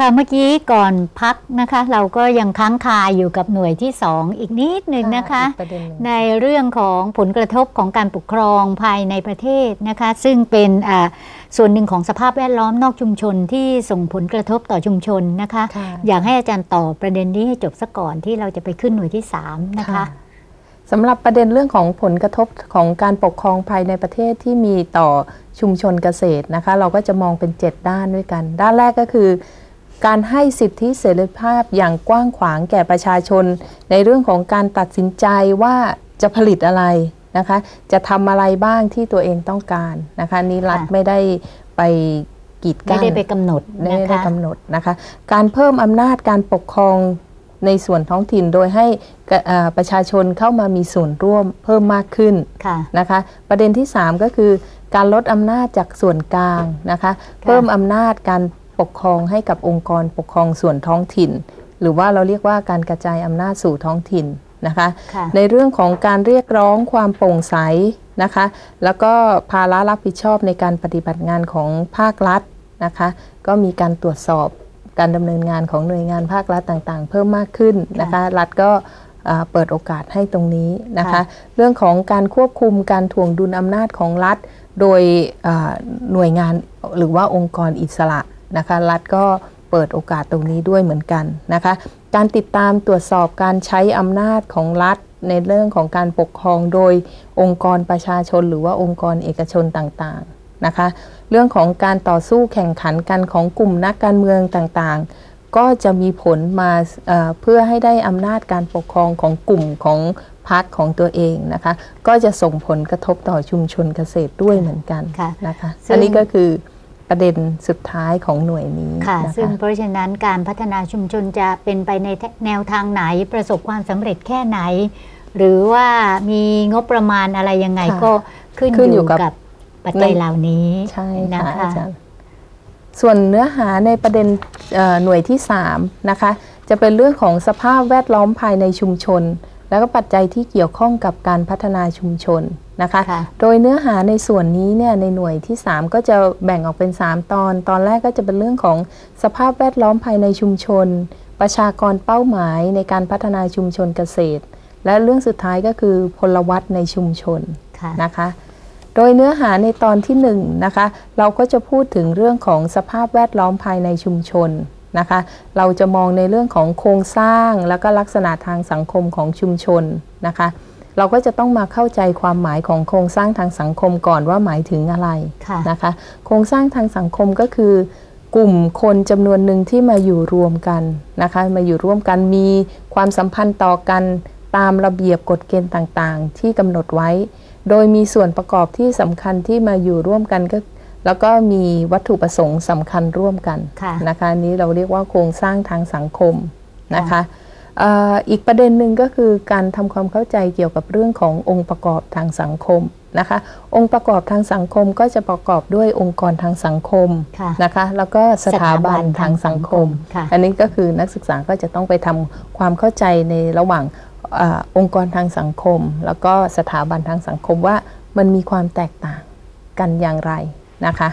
ค่ะเมื่อกี้ก่อนพักนะคะเราก็ยังค้างคาอยู่กับหน่วยที่2อีกนิดหนึ่งนะคะในเรื่องของผลกระทบของการปกครองภายในประเทศนะคะซึ่งเป็นส่วนหนึ่งของสภาพแวดล้อมนอกชุมชนที่ส่งผลกระทบต่อชุมชนนะคะอยากให้อาจารย์ตอบประเด็นนี้ให้จบซะก่อนที่เราจะไปขึ้นหน่วยที่3นะคะสำหรับประเด็นเรื่องของผลกระทบของการปกครองภายในประเทศที่มีต่อชุมชนเกษตรนะคะเราก็จะมองเป็น7ด้านด้วยกันด้านแรกก็คือการให้สิทธิเสรีภาพอย่างกว้างขวางแก่ประชาชนในเรื่องของการตัดสินใจว่าจะผลิตอะไรนะคะจะทำอะไรบ้างที่ตัวเองต้องการนะคะนี้รัฐไม่ได้ไปกีดกันไม่ได้ไปกำหนดไม่ได้กำหนดนะคะการเพิ่มอำนาจการปกครองในส่วนท้องถิ่นโดยให้ประชาชนเข้ามามีส่วนร่วมเพิ่มมากขึ้นนะคะประเด็นที่3ก็คือการลดอำนาจจากส่วนกลางนะคะเพิ่มอำนาจการปกครองให้กับองค์กรปกครองส่วนท้องถิ่นหรือว่าเราเรียกว่าการกระจายอำนาจสู่ท้องถิ่นนะคะในเรื่องของการเรียกร้องความโปร่งใสนะคะแล้วก็ภาระรับผิดชอบในการปฏิบัติงานของภาครัฐนะคะก็มีการตรวจสอบการดำเนินงานของหน่วยงานภาครัฐต่างๆเพิ่มมากขึ้นนะคะรัฐก็เปิดโอกาสให้ตรงนี้นะคะเรื่องของการควบคุมการถ่วงดุลอำนาจของรัฐโดยหน่วยงานหรือว่าองค์กรอิสระนะคะรัฐก็เปิดโอกาสตรงนี้ด้วยเหมือนกันนะคะการติดตามตรวจสอบการใช้อำนาจของรัฐในเรื่องของการปกครองโดยองค์กรประชาชนหรือว่าองค์กรเอกชนต่างๆนะคะเรื่องของการต่อสู้แข่งขันกันของกลุ่มนักการเมืองต่างๆก็จะมีผลมาเพื่อให้ได้อำนาจการปกครองของกลุ่มของพรรคของตัวเองนะคะก็จะส่งผลกระทบต่อชุมชนเกษตรด้วยเหมือนกันนะคะอันนี้ก็คือประเด็นสุดท้ายของหน่วยนี้ค่ะซึ่งเพราะฉะนั้นการพัฒนาชุมชนจะเป็นไปในแนวทางไหนประสบความสำเร็จแค่ไหนหรือว่ามีงบประมาณอะไรยังไงก็ขึ้นอยู่กับปัจจัยเหล่านี้ใช่นะคะส่วนเนื้อหาในประเด็นหน่วยที่3นะคะจะเป็นเรื่องของสภาพแวดล้อมภายในชุมชนแล้วก็ปัจจัยที่เกี่ยวข้องกับการพัฒนาชุมชนนะคะโดยเนื้อหาในส่วนนี้เนี่ยในหน่วยที่3ก็จะแบ่งออกเป็น3ตอนแรกก็จะเป็นเรื่องของสภาพแวดล้อมภายในชุมชนประชากรเป้าหมายในการพัฒนาชุมชนเกษตรและเรื่องสุดท้ายก็คือพลวัตในชุมชนนะคะโดยเนื้อหาในตอนที่1นะคะเราก็จะพูดถึงเรื่องของสภาพแวดล้อมภายในชุมชนนะคะเราจะมองในเรื่องของโครงสร้างแล้วก็ลักษณะทางสังคมของชุมชนนะคะเราก็จะต้องมาเข้าใจความหมายของโครงสร้างทางสังคมก่อนว่าหมายถึงอะไรนะคะโครงสร้างทางสังคมก็คือกลุ่มคนจำนวนหนึ่งที่มาอยู่รวมกันนะคะมาอยู่ร่วมกันมีความสัมพันธ์ต่อกันตามระเบียบกฎเกณฑ์ต่างๆที่กำหนดไว้โดยมีส่วนประกอบที่สำคัญที่มาอยู่ร่วมกันก็แล้วก็มีวัตถุประสงค์สำคัญร่วมกันนะคะนี้เราเรียกว่าโครงสร้างทางสังคมนะคะอีกประเด็นหนึ่งก็คือการทำความเข้าใจเกี่ยวกับเรื่องขององค์ประกอบทางสังคมนะคะองค์ประกอบทางสังคมก็จะประกอบด้วยองค์กรทางสังคมนะคะแล้วก็สถาบันทางสังคมอันนี้ก็คือนักศึกษาก็จะต้องไปทำความเข้าใจในระหว่างองค์กรทางสังคมแล้วก็สถาบันทางสังคมว่ามันมีความแตกต่างกันอย่างไรนะคะ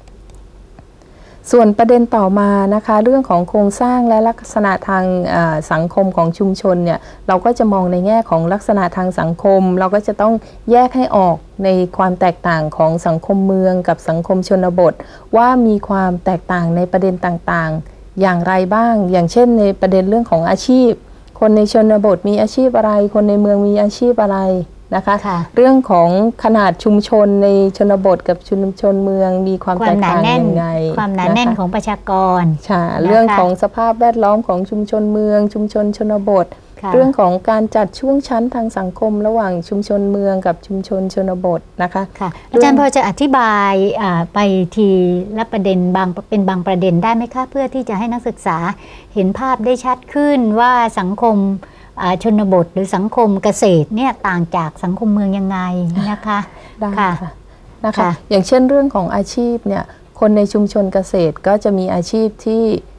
ส่วนประเด็นต่อมานะคะเรื่องของโครงสร้างและลักษณะทางสังคมของชุมชนเนี่ยเราก็จะมองในแง่ของลักษณะทางสังคมเราก็จะต้องแยกให้ออกในความแตกต่างของสังคมเมืองกับสังคมชนบทว่ามีความแตกต่างในประเด็นต่างๆอย่างไรบ้างอย่างเช่นในประเด็นเรื่องของอาชีพคนในชนบทมีอาชีพอะไรคนในเมืองมีอาชีพอะไรนะคะเรื่องของขนาดชุมชนในชนบทกับชุมชนเมืองมีความแตกต่างยังไงความหนาแน่นของประชากรใช่เรื่องของสภาพแวดล้อมของชุมชนเมืองชุมชนชนบทเรื่องของการจัดช่วงชั้นทางสังคมระหว่างชุมชนเมืองกับชุมชนชนบทนะคะอาจารย์พอจะอธิบายไปทีละประเด็นเป็นบางประเด็นได้ไหมคะเพื่อที่จะให้นักศึกษาเห็นภาพได้ชัดขึ้นว่าสังคมชนบทหรือสังคมเกษตรเนี่ยต่างจากสังคมเมืองยังไงนะคะค่ะนะคะอย่างเช่นเรื่องของอาชีพเนี่ยคนในชุมชนเกษตรก็จะมีอาชีพที่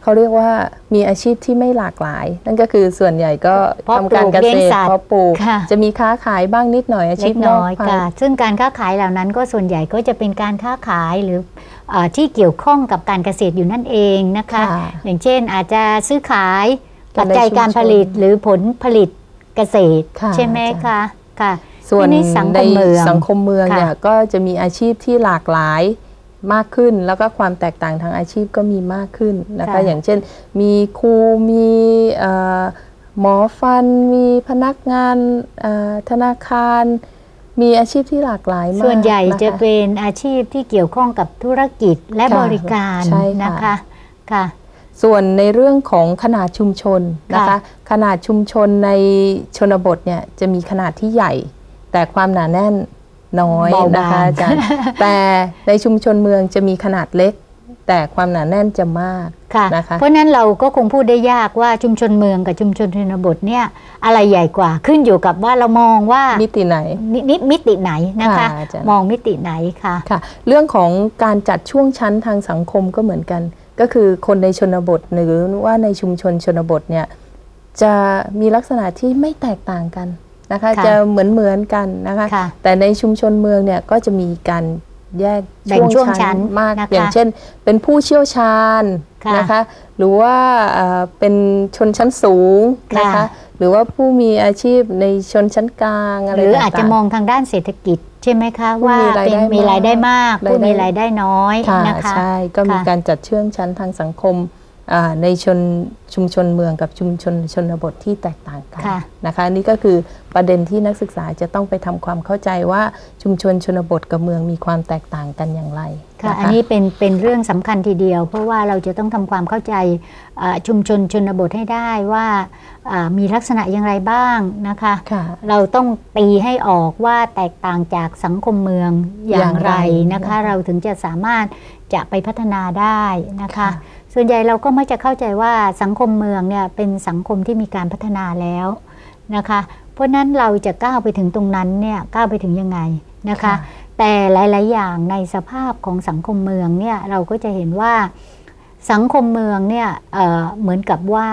เขาเรียกว่ามีอาชีพที่ไม่หลากหลาย นั่นก็คือส่วนใหญ่ก็ทำการเกษตรเพาะปลูกจะมีค้าขายบ้างนิดหน่อยอาชีพน้อยค่ะซึ่งการค้าขายเหล่านั้นก็ส่วนใหญ่ก็จะเป็นการค้าขายหรือที่เกี่ยวข้องกับการเกษตรอยู่นั่นเองนะคะอย่างเช่นอาจจะซื้อขายปัจจัยการผลิตหรือผลผลิตเกษตรใช่ไหมคะค่ะส่วนในสังคมเมืองเนี่ยก็จะมีอาชีพที่หลากหลายมากขึ้นแล้วก็ความแตกต่างทางอาชีพก็มีมากขึ้นนะคะอย่างเช่นมีครูมีหมอฟันมีพนักงานธนาคารมีอาชีพที่หลากหลายมากส่วนใหญ่จะเป็นอาชีพที่เกี่ยวข้องกับธุรกิจและบริการนะคะค่ะส่วนในเรื่องของขนาดชุมชนนะคะขนาดชุมชนในชนบทเนี่ยจะมีขนาดที่ใหญ่แต่ความหนาแน่นน้อยนะคะอาจารย์แต่ในชุมชนเมืองจะมีขนาดเล็กแต่ความหนาแน่นจะมากนะคะเพราะนั้นเราก็คงพูดได้ยากว่าชุมชนเมืองกับชุมชนชนบทเนี่ยอะไรใหญ่กว่าขึ้นอยู่กับว่าเรามองว่ามิติไหนมิติไหนนะคะมองมิติไหนค่ะเรื่องของการจัดช่วงชั้นทางสังคมก็เหมือนกันก็คือคนในชนบทหรือว่าในชุมชนชนบทเนี่ยจะมีลักษณะที่ไม่แตกต่างกันนะคะจะเหมือนกันนะคะแต่ในชุมชนเมืองเนี่ยก็จะมีการแยกช่วงชั้นมากอย่างเช่นเป็นผู้เชี่ยวชาญนะคะหรือว่าเป็นชนชั้นสูงนะคะหรือว่าผู้มีอาชีพในชนชั้นกลางอะไรหรืออาจจะมองทางด้านเศรษฐกิจใช่ไหมคะว่ามีรายได้มากผู้มีรายได้น้อยนะคะใช่ก็มีการจัดเชื่องชั้นทางสังคมในชุมชนเมืองกับชุมชนชนบทที่แตกต่างกันนะคะนี่ก็คือประเด็นที่นักศึกษาจะต้องไปทำความเข้าใจว่าชุมชนชนบทกับเมืองมีความแตกต่างกันอย่างไรค่ะอันนี้เป็นเรื่องสำคัญทีเดียวเพราะว่าเราจะต้องทำความเข้าใจชุมชนชนบทให้ได้ว่ามีลักษณะอย่างไรบ้างนะคะเราต้องตีให้ออกว่าแตกต่างจากสังคมเมืองอย่างไรนะคะเราถึงจะสามารถจะไปพัฒนาได้นะคะส่วนใหญ่เราก็มักจะเข้าใจว่าสังคมเมืองเนี่ยเป็นสังคมที่มีการพัฒนาแล้วนะคะเพราะนั้นเราจะก้าวไปถึงตรงนั้นเนี่ยก้าวไปถึงยังไงนะคะแต่หลายๆอย่างในสภาพของสังคมเมืองเนี่ยเราก็จะเห็นว่าสังคมเมืองเนี่ยเหมือนกับว่า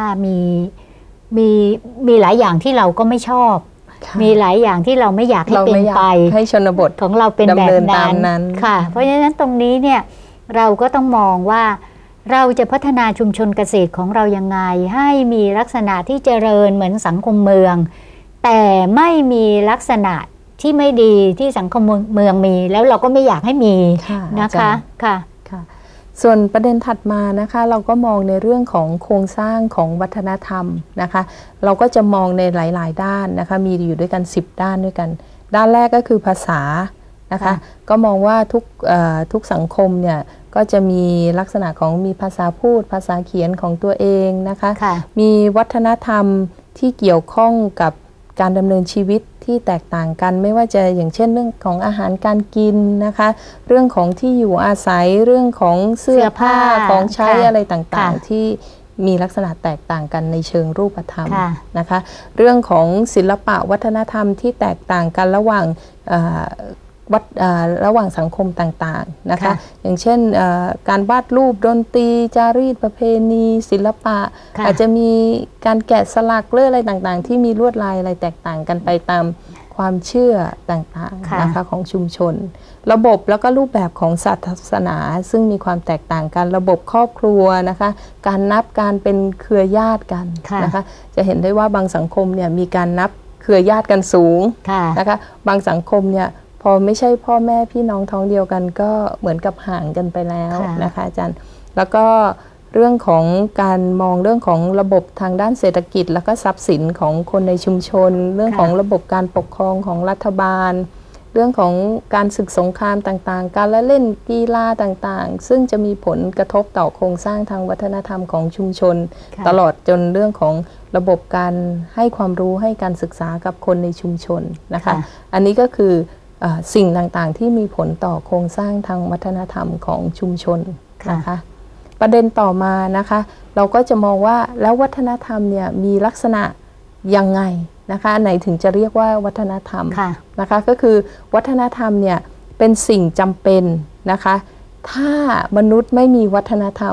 มีหลายอย่างที่เราก็ไม่ชอบมีหลายอย่างที่เราไม่อยากให้เป็นไปให้ชนบทของเราเป็นแบบนั้นค่ะเพราะฉะนั้นตรงนี้เนี่ยเราก็ต้องมองว่าเราจะพัฒนาชุมชนเกษตรของเรายังไงให้มีลักษณะที่เจริญเหมือนสังคมเมืองแต่ไม่มีลักษณะที่ไม่ดีที่สังคมเมืองมีแล้วเราก็ไม่อยากให้มีนะคะค่ะส่วนประเด็นถัดมานะคะเราก็มองในเรื่องของโครงสร้างของวัฒนธรรมนะคะเราก็จะมองในหลายๆด้านนะคะมีอยู่ด้วยกัน10ด้านด้วยกันด้านแรกก็คือภาษานะคะก็มองว่าทุกสังคมเนี่ยก็จะมีลักษณะของมีภาษาพูดภาษาเขียนของตัวเองนะคะมีวัฒนธรรมที่เกี่ยวข้องกับการดำเนินชีวิตที่แตกต่างกันไม่ว่าจะอย่างเช่นเรื่องของอาหารการกินนะคะเรื่องของที่อยู่อาศัยเรื่องของเสื้อผ้าของใช้อะไรต่างๆที่มีลักษณะแตกต่างกันในเชิงรูปธรรมนะคะเรื่องของศิลปะวัฒนธรรมที่แตกต่างกันระหว่างสังคมต่างๆนะคะอย่างเช่นการวาดรูปดนตรีจารีตประเพณีศิลปะอาจจะมีการแกะสลักเรื่องอะไรต่างๆที่มีลวดลายอะไรแตกต่างกันไปตามความเชื่อต่างๆนะคะของชุมชนระบบแล้วก็รูปแบบของศาสนาซึ่งมีความแตกต่างกันระบบครอบครัวนะคะการนับการเป็นเครือญาติกันนะคะจะเห็นได้ว่าบางสังคมเนี่ยมีการนับเครือญาติกันสูงนะคะบางสังคมเนี่ยพอไม่ใช่พ่อแม่พี่น้องท้องเดียวกันก็เหมือนกับห่างกันไปแล้วนะคะอาจารย์แล้วก็เรื่องของการมองเรื่องของระบบทางด้านเศรษฐกิจแล้วก็ทรัพย์สินของคนในชุมชนเรื่องของระบบการปกครองของรัฐบาลเรื่องของการศึกสงครามต่างๆการละเล่นกีฬาต่างๆซึ่งจะมีผลกระทบต่อโครงสร้างทางวัฒนธรรมของชุมชนตลอดจนเรื่องของระบบการให้ความรู้ให้การศึกษากับคนในชุมชนนะคะอันนี้ก็คือสิ่งต่างๆที่มีผลต่อโครงสร้างทางวัฒนธรรมของชุมชนนะคะประเด็นต่อมานะคะเราก็จะมองว่าแล้ววัฒนธรรมเนี่ยมีลักษณะยังไงนะคะไหนถึงจะเรียกว่าวัฒนธรรมนะคะก็คือวัฒนธรรมเนี่ยเป็นสิ่งจำเป็นนะคะถ้ามนุษย์ไม่มีวัฒนธรรม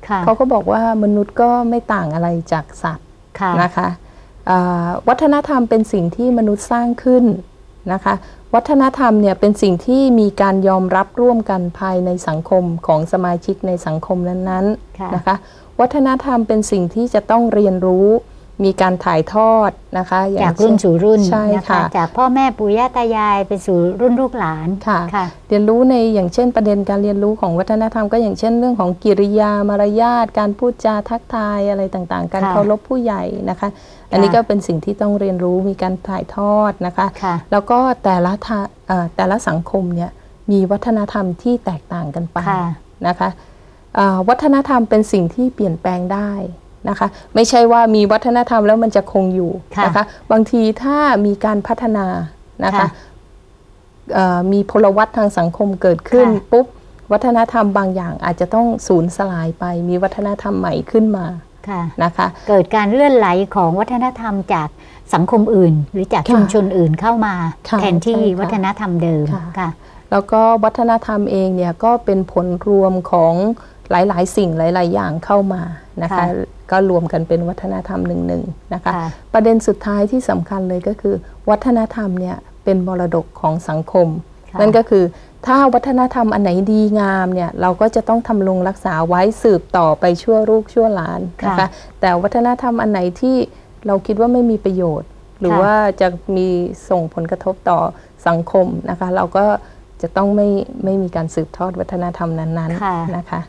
เขาก็บอกว่ามนุษย์ก็ไม่ต่างอะไรจากสัตว์นะคะวัฒนธรรมเป็นสิ่งที่มนุษย์สร้างขึ้นนะคะวัฒนธรรมเนี่ยเป็นสิ่งที่มีการยอมรับร่วมกันภายในสังคมของสมาชิกในสังคมนั้นๆนะคะวัฒนธรรมเป็นสิ่งที่จะต้องเรียนรู้มีการถ่ายทอดนะคะจากรุ่นสู่รุ่นใช่ค่ะจากพ่อแม่ปู่ย่าตายายไปสู่รุ่นลูกหลานค่ะเรียนรู้ในอย่างเช่นประเด็นการเรียนรู้ของวัฒนธรรมก็อย่างเช่นเรื่องของกิริยามารยาทการพูดจาทักทายอะไรต่างๆการเคารพผู้ใหญ่นะคะอันนี้ก็เป็นสิ่งที่ต้องเรียนรู้มีการถ่ายทอดนะคะแล้วก็แต่ละสังคมเนี่ยมีวัฒนธรรมที่แตกต่างกันไปนะคะวัฒนธรรมเป็นสิ่งที่เปลี่ยนแปลงได้นะคะไม่ใช่ว่ามีวัฒนธรรมแล้วมันจะคงอยู่นะคะบางทีถ้ามีการพัฒนานะคะมีพลวัตทางสังคมเกิดขึ้นปุ๊บวัฒนธรรมบางอย่างอาจจะต้องสูญสลายไปมีวัฒนธรรมใหม่ขึ้นมานะคะเกิดการเลื่อนไหลของวัฒนธรรมจากสังคมอื่นหรือจากชุมชนอื่นเข้ามาแทนที่วัฒนธรรมเดิมค่ะแล้วก็วัฒนธรรมเองเนี่ยก็เป็นผลรวมของหลายๆสิ่งหลายๆอย่างเข้ามานะคะก็รวมกันเป็นวัฒนธรรมหนึ่งนะคะประเด็นสุดท้ายที่สำคัญเลยก็คือวัฒนธรรมเนี่ยเป็นมรดกของสังคมนั่นก็คือถ้าวัฒนธรรมอันไหนดีงามเนี่ยเราก็จะต้องทำรงรักษาไว้สืบต่อไปชั่วลูกชั่วหลานนะคะแต่วัฒนธรรมอันไหนที่เราคิดว่าไม่มีประโยชน์หรือว่าจะมีส่งผลกระทบต่อสังคมนะคะเราก็จะต้องไม่มีการสืบทอดวัฒนธรรมนั้นๆนะคะ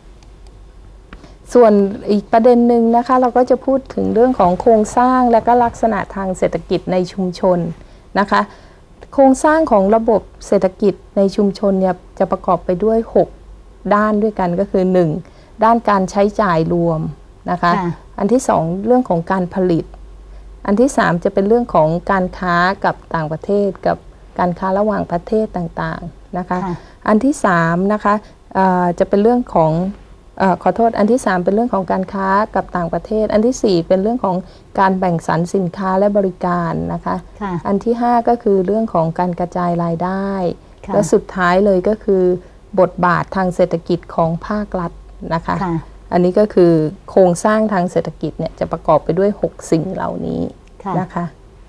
ส่วนอีกประเด็นหนึ่งนะคะเราก็จะพูดถึงเรื่องของโครงสร้างและก็ลักษณะทางเศรษฐกิจในชุมชนนะคะโครงสร้างของระบบเศรษฐกิจในชุมชนเนี่ยจะประกอบไปด้วย6ด้านด้วยกันก็คือ1ด้านการใช้จ่ายรวมนะคะอันที่2เรื่องของการผลิตอันที่3จะเป็นเรื่องของการค้ากับต่างประเทศกับการค้าระหว่างประเทศต่างๆนะคะอันที่3นะคะจะเป็นเรื่องของขอโทษอันที่3เป็นเรื่องของการค้ากับต่างประเทศอันที่4เป็นเรื่องของการแบ่งสรรสินค้าและบริการนะคะอันที่5ก็คือเรื่องของการกระจายรายได้และสุดท้ายเลยก็คือบทบาททางเศรษฐกิจของภาครัฐนะคะอันนี้ก็คือโครงสร้างทางเศรษฐกิจเนี่ยจะประกอบไปด้วย6สิ่งเหล่านี้นะคะ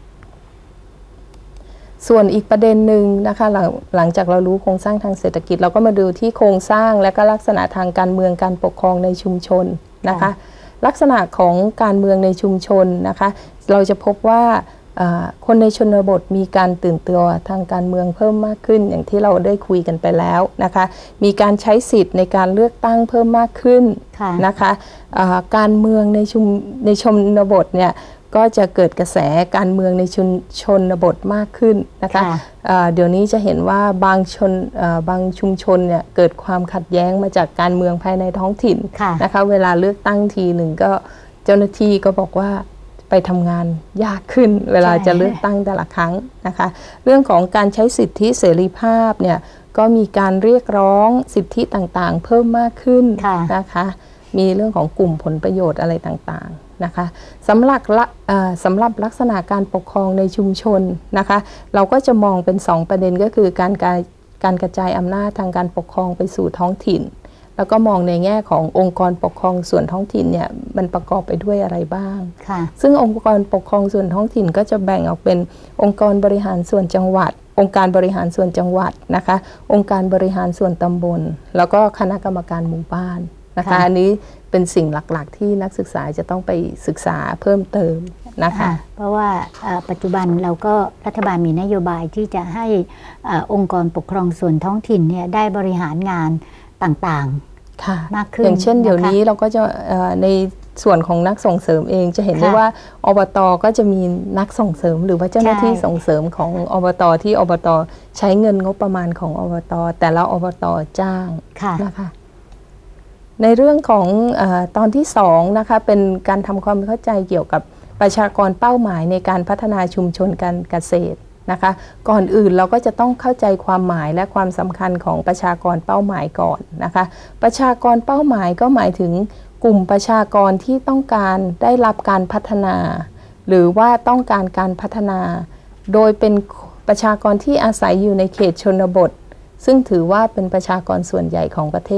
ส่วนอีกประเด็นหนึ่งนะคะหลังจากเรารู้โครงสร้างทางเศรษฐกิจเราก็มาดูที่โครงสร้างและก็ลักษณะทางการเมืองการปกครองในชุมชนนะคะลักษณะของการเมืองในชุมชนนะคะเราจะพบว่าคนในชนบทมีการตื่นตัวทางการเมืองเพิ่มมากขึ้นอย่างที่เราได้คุยกันไปแล้วนะคะมีการใช้สิทธิ์ในการเลือกตั้งเพิ่มมากขึ้นนะคะการเมืองในชนบทเนี่ยก็จะเกิดกระแสการเมืองในชนบทมากขึ้นนะคะเดี๋ยวนี้จะเห็นว่าบางชุมชนเนี่ยเกิดความขัดแย้งมาจากการเมืองภายในท้องถิ่นนะคะเวลาเลือกตั้งทีหนึ่งก็เจ้าหน้าที่ก็บอกว่าไปทำงานยากขึ้นเวลาจะเลือกตั้งแต่ละครั้งนะคะเรื่องของการใช้สิทธิเสรีภาพเนี่ยก็มีการเรียกร้องสิทธิต่างๆเพิ่มมากขึ้นนะคะมีเรื่องของกลุ่มผลประโยชน์อะไรต่างๆนะคะสำหรับลักษณะการปกครองในชุมชนนะคะเราก็จะมองเป็น2ประเด็นก็คือการกระจายอำนาจทางการปกครองไปสู่ท้องถิ่นแล้วก็มองในแง่ขององค์กรปกครองส่วนท้องถิ่นเนี่ยมันประกอบไปด้วยอะไรบ้างซึ่งองค์กรปกครองส่วนท้องถิ่นก็จะแบ่งออกเป็นองค์กรบริหารส่วนจังหวัดองค์การบริหารส่วนจังหวัดนะคะองค์การบริหารส่วนตำบลแล้วก็คณะกรรมการหมู่บ้านนะคะอันนี้เป็นสิ่งหลักๆที่นักศึกษาจะต้องไปศึกษาเพิ่มเติมนะคะเพราะว่าปัจจุบันเราก็รัฐบาลมีนโยบายที่จะให้องค์กรปกครองส่วนท้องถิ่นเนี่ยได้บริหารงานต่างๆมากขึ้นอย่างเช่นเดี๋ยวนี้เราก็จะในส่วนของนักส่งเสริมเองจะเห็นได้ว่าอบต.ก็จะมีนักส่งเสริมหรือว่าเจ้าหน้าที่ส่งเสริมของอบต.ที่อบต.ใช้เงินงบประมาณของอบต.แต่ละอบต.จ้างนะคะในเรื่องของตอนที่2นะคะเป็นการทำความเข้าใจเกี่ยวกับประชากรเป้าหมายในการพัฒนาชุมชนการเกษตรนะคะก่อนอื่นเราก็จะต้องเข้าใจความหมายและความสำคัญของประชากรเป้าหมายก่อนนะคะประชากรเป้าหมายก็หมายถึงกลุ่มประชากรที่ต้องการได้รับการพัฒนาหรือว่าต้องการการพัฒนาโดยเป็นประชากรที่อาศัยอยู่ในเขตชนบทซึ่งถือว่าเป็นประชากรส่วนใหญ่ของประเทศ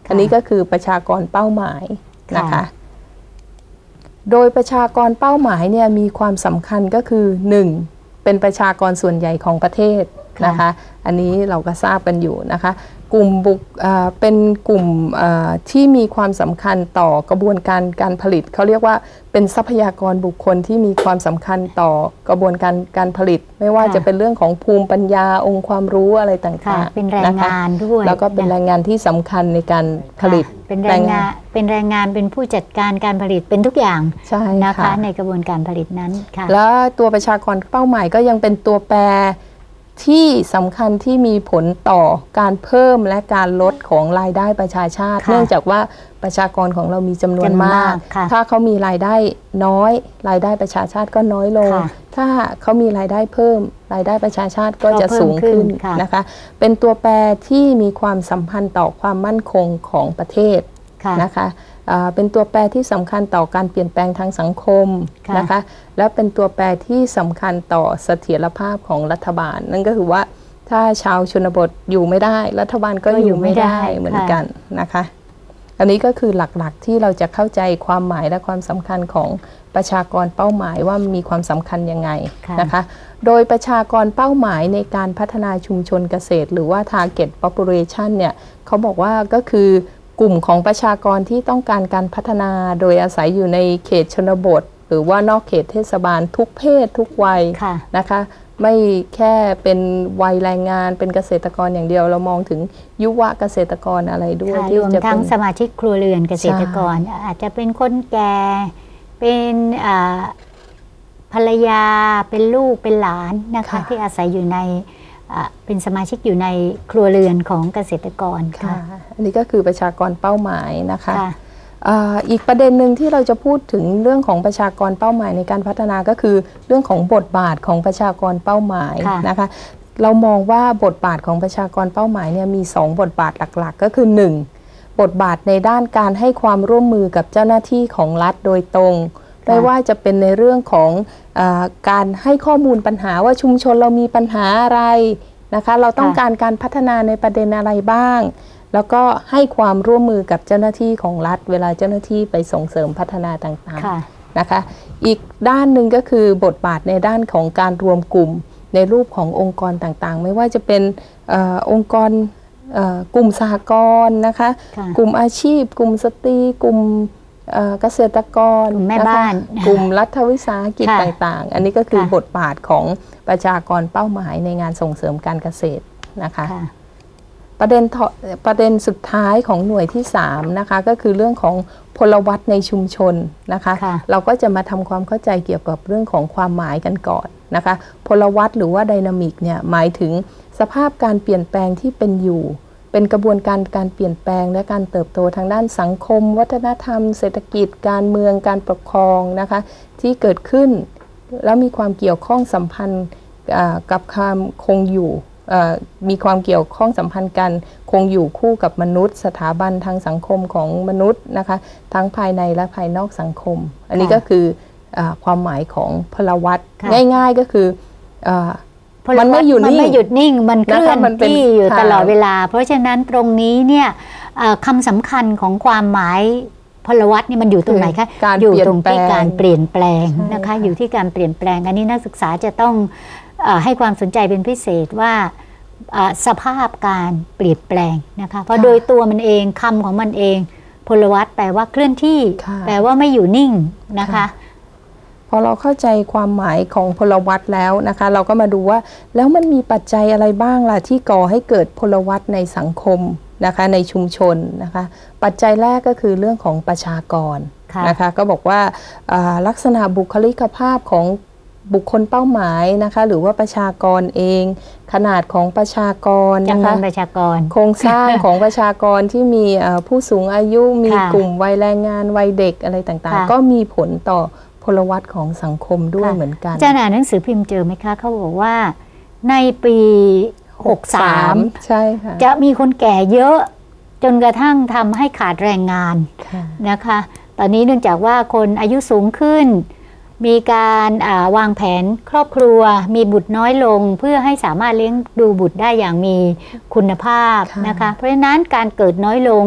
อันนี้ก็คือประชากรเป้าหมายนะคะโดยประชากรเป้าหมายเนี่ยมีความสำคัญก็คือ 1. เป็นประชากรส่วนใหญ่ของประเทศนะคะอันนี้เราก็ทราบกันอยู่นะคะกลุ่มเป็นกลุ่มที่มีความสำคัญต่อกระบวนการการผลิตเขาเรียกว่าเป็นทรัพยากรบุคคลที่มีความสำคัญต่อกระบวนการการผลิตไม่ว่าจะเป็นเรื่องของภูมิปัญญาองค์ความรู้อะไรต่างๆเป็นแรงงานด้วยแล้วก็เป็นแรงงานที่สำคัญในการผลิตเป็นแรงงานเป็นผู้จัดการการผลิตเป็นทุกอย่างนะคะในกระบวนการผลิตนั้นค่ะแล้วตัวประชากรเป้าหมายก็ยังเป็นตัวแปรที่สำคัญที่มีผลต่อการเพิ่มและการลดของรายได้ประชาชาติเนื่องจากว่าประชากรของเรามีจำนวนมากถ้าเขามีรายได้น้อยรายได้ประชาชาติก็น้อยลงถ้าเขามีรายได้เพิ่มรายได้ประชาชาติก็จะสูงขึ้นนะคะเป็นตัวแปรที่มีความสัมพันธ์ต่อความมั่นคงของประเทศนะคะเป็นตัวแปรที่สำคัญต่อการเปลี่ยนแปลงทางสังคมนะคะและเป็นตัวแปรที่สำคัญต่อเสถียรภาพของรัฐบาลนั่นก็คือว่าถ้าชาวชนบทอยู่ไม่ได้รัฐบาลก็อยู่ไม่ได้เหมือนกันนะคะอันนี้ก็คือหลักๆที่เราจะเข้าใจความหมายและความสำคัญของประชากรเป้าหมายว่ามีความสำคัญยังไงนะคะโดยประชากรเป้าหมายในการพัฒนาชุมชนเกษตรหรือว่า Target Population เนี่ยเขาบอกว่าก็คือกลุ่มของประชากรที่ต้องการการพัฒนาโดยอาศัยอยู่ในเขตชนบทหรือว่านอกเขตเทศบาลทุกเพศทุกวัยนะคะไม่แค่เป็นวัยแรงงานเป็นเกษตรกรอย่างเดียวเรามองถึงยุวเกษตรกรอะไรด้วยที่จะทั้งสมาชิกครัวเรือนเกษตรกรอาจจะเป็นคนแก่เป็นภรรยาเป็นลูกเป็นหลานนะคะที่อาศัยอยู่ในเป็นสมาชิกอยู่ในครัวเรือนของเกษตรกรค่ะอันนี้ก็คือประชากรเป้าหมายนะคะอีกประเด็นหนึ่งที่เราจะพูดถึงเรื่องของประชากรเป้าหมายในการพัฒนาก็คือเรื่องของบทบาทของประชากรเป้าหมายนะคะเรามองว่าบทบาทของประชากรเป้าหมายเนี่ยมี2บทบาทหลักๆก็คือ 1. บทบาทในด้านการให้ความร่วมมือกับเจ้าหน้าที่ของรัฐโดยตรงไม่ว่าจะเป็นในเรื่องของการให้ข้อมูลปัญหาว่าชุมชนเรามีปัญหาอะไรนะคะเราต้องการการพัฒนาในประเด็นอะไรบ้างแล้วก็ให้ความร่วมมือกับเจ้าหน้าที่ของรัฐเวลาเจ้าหน้าที่ไปส่งเสริมพัฒนาต่างๆนะคะอีกด้านหนึ่งก็คือบทบาทในด้านของการรวมกลุ่มในรูปขององค์กรต่างๆไม่ว่าจะเป็นองค์กรกลุ่มสหกรณ์นะคะกลุ่มอาชีพกลุ่มสตรีกลุ่มเกษตรกรแม่บ้านกลุ่มรัฐวิสาหกิจต่างๆอันนี้ก็คือบทบาทของประชากรเป้าหมายในงานส่งเสริมการเกษตรนะคะประเด็นสุดท้ายของหน่วยที่3นะคะก็คือเรื่องของพลวัตในชุมชนนะคะเราก็จะมาทำความเข้าใจเกี่ยวกับเรื่องของความหมายกันก่อนนะคะพลวัตหรือว่าไดนามิกเนี่ยหมายถึงสภาพการเปลี่ยนแปลงที่เป็นอยู่เป็นกระบวนการการเปลี่ยนแปลงและการเติบโตทางด้านสังคมวัฒนธรรมเศรษฐกิจการเมืองการปกครองนะคะที่เกิดขึ้นแล้วมีความเกี่ยวข้องสัมพันธ์กับความคงอยู่มีความเกี่ยวข้องสัมพันธ์กันคงอยู่คู่กับมนุษย์สถาบันทางสังคมของมนุษย์นะคะทั้งภายในและภายนอกสังคมอันนี้ก็คือความหมายของพลวัตง่ายๆก็คือมันไม่หยุดนิ่งมันเคลื่อนที่อยู่ตลอดเวลาเพราะฉะนั้นตรงนี้เนี่ยคำสำคัญของความหมายพลวัตนี่มันอยู่ตรงไหนคะอยู่ตรงที่การเปลี่ยนแปลงนะคะอยู่ที่การเปลี่ยนแปลงอันนี้นักศึกษาจะต้องให้ความสนใจเป็นพิเศษว่าสภาพการเปลี่ยนแปลงนะคะเพราะโดยตัวมันเองคำของมันเองพลวัตแปลว่าเคลื่อนที่แปลว่าไม่อยู่นิ่งนะคะพอเราเข้าใจความหมายของพลวัตแล้วนะคะเราก็มาดูว่าแล้วมันมีปัจจัยอะไรบ้างล่ะที่ก่อให้เกิดพลวัตในสังคมนะคะในชุมชนนะคะปัจจัยแรกก็คือเรื่องของประชากรนะคะก็บอกว่าลักษณะบุคลิกภาพของบุคคลเป้าหมายนะคะหรือว่าประชากรเองขนาดของประชากรนะคะประชากรโครงสร้างของประชากรที่มีผู้สูงอายุมีกลุ่มวัยแรงงานวัยเด็กอะไรต่างๆก็มีผลต่อพลวัตของสังคมด้วยเหมือนกันจะอ่านหนังสือพิมพ์เจอไหมคะเขาบอกว่าในปี63 ใช่ค่ะจะมีคนแก่เยอะจนกระทั่งทำให้ขาดแรงงานนะคะตอนนี้เนื่องจากว่าคนอายุสูงขึ้นมีการวางแผนครอบครัวมีบุตรน้อยลงเพื่อให้สามารถเลี้ยงดูบุตรได้อย่างมีคุณภาพนะคะเพราะฉะนั้นการเกิดน้อยลง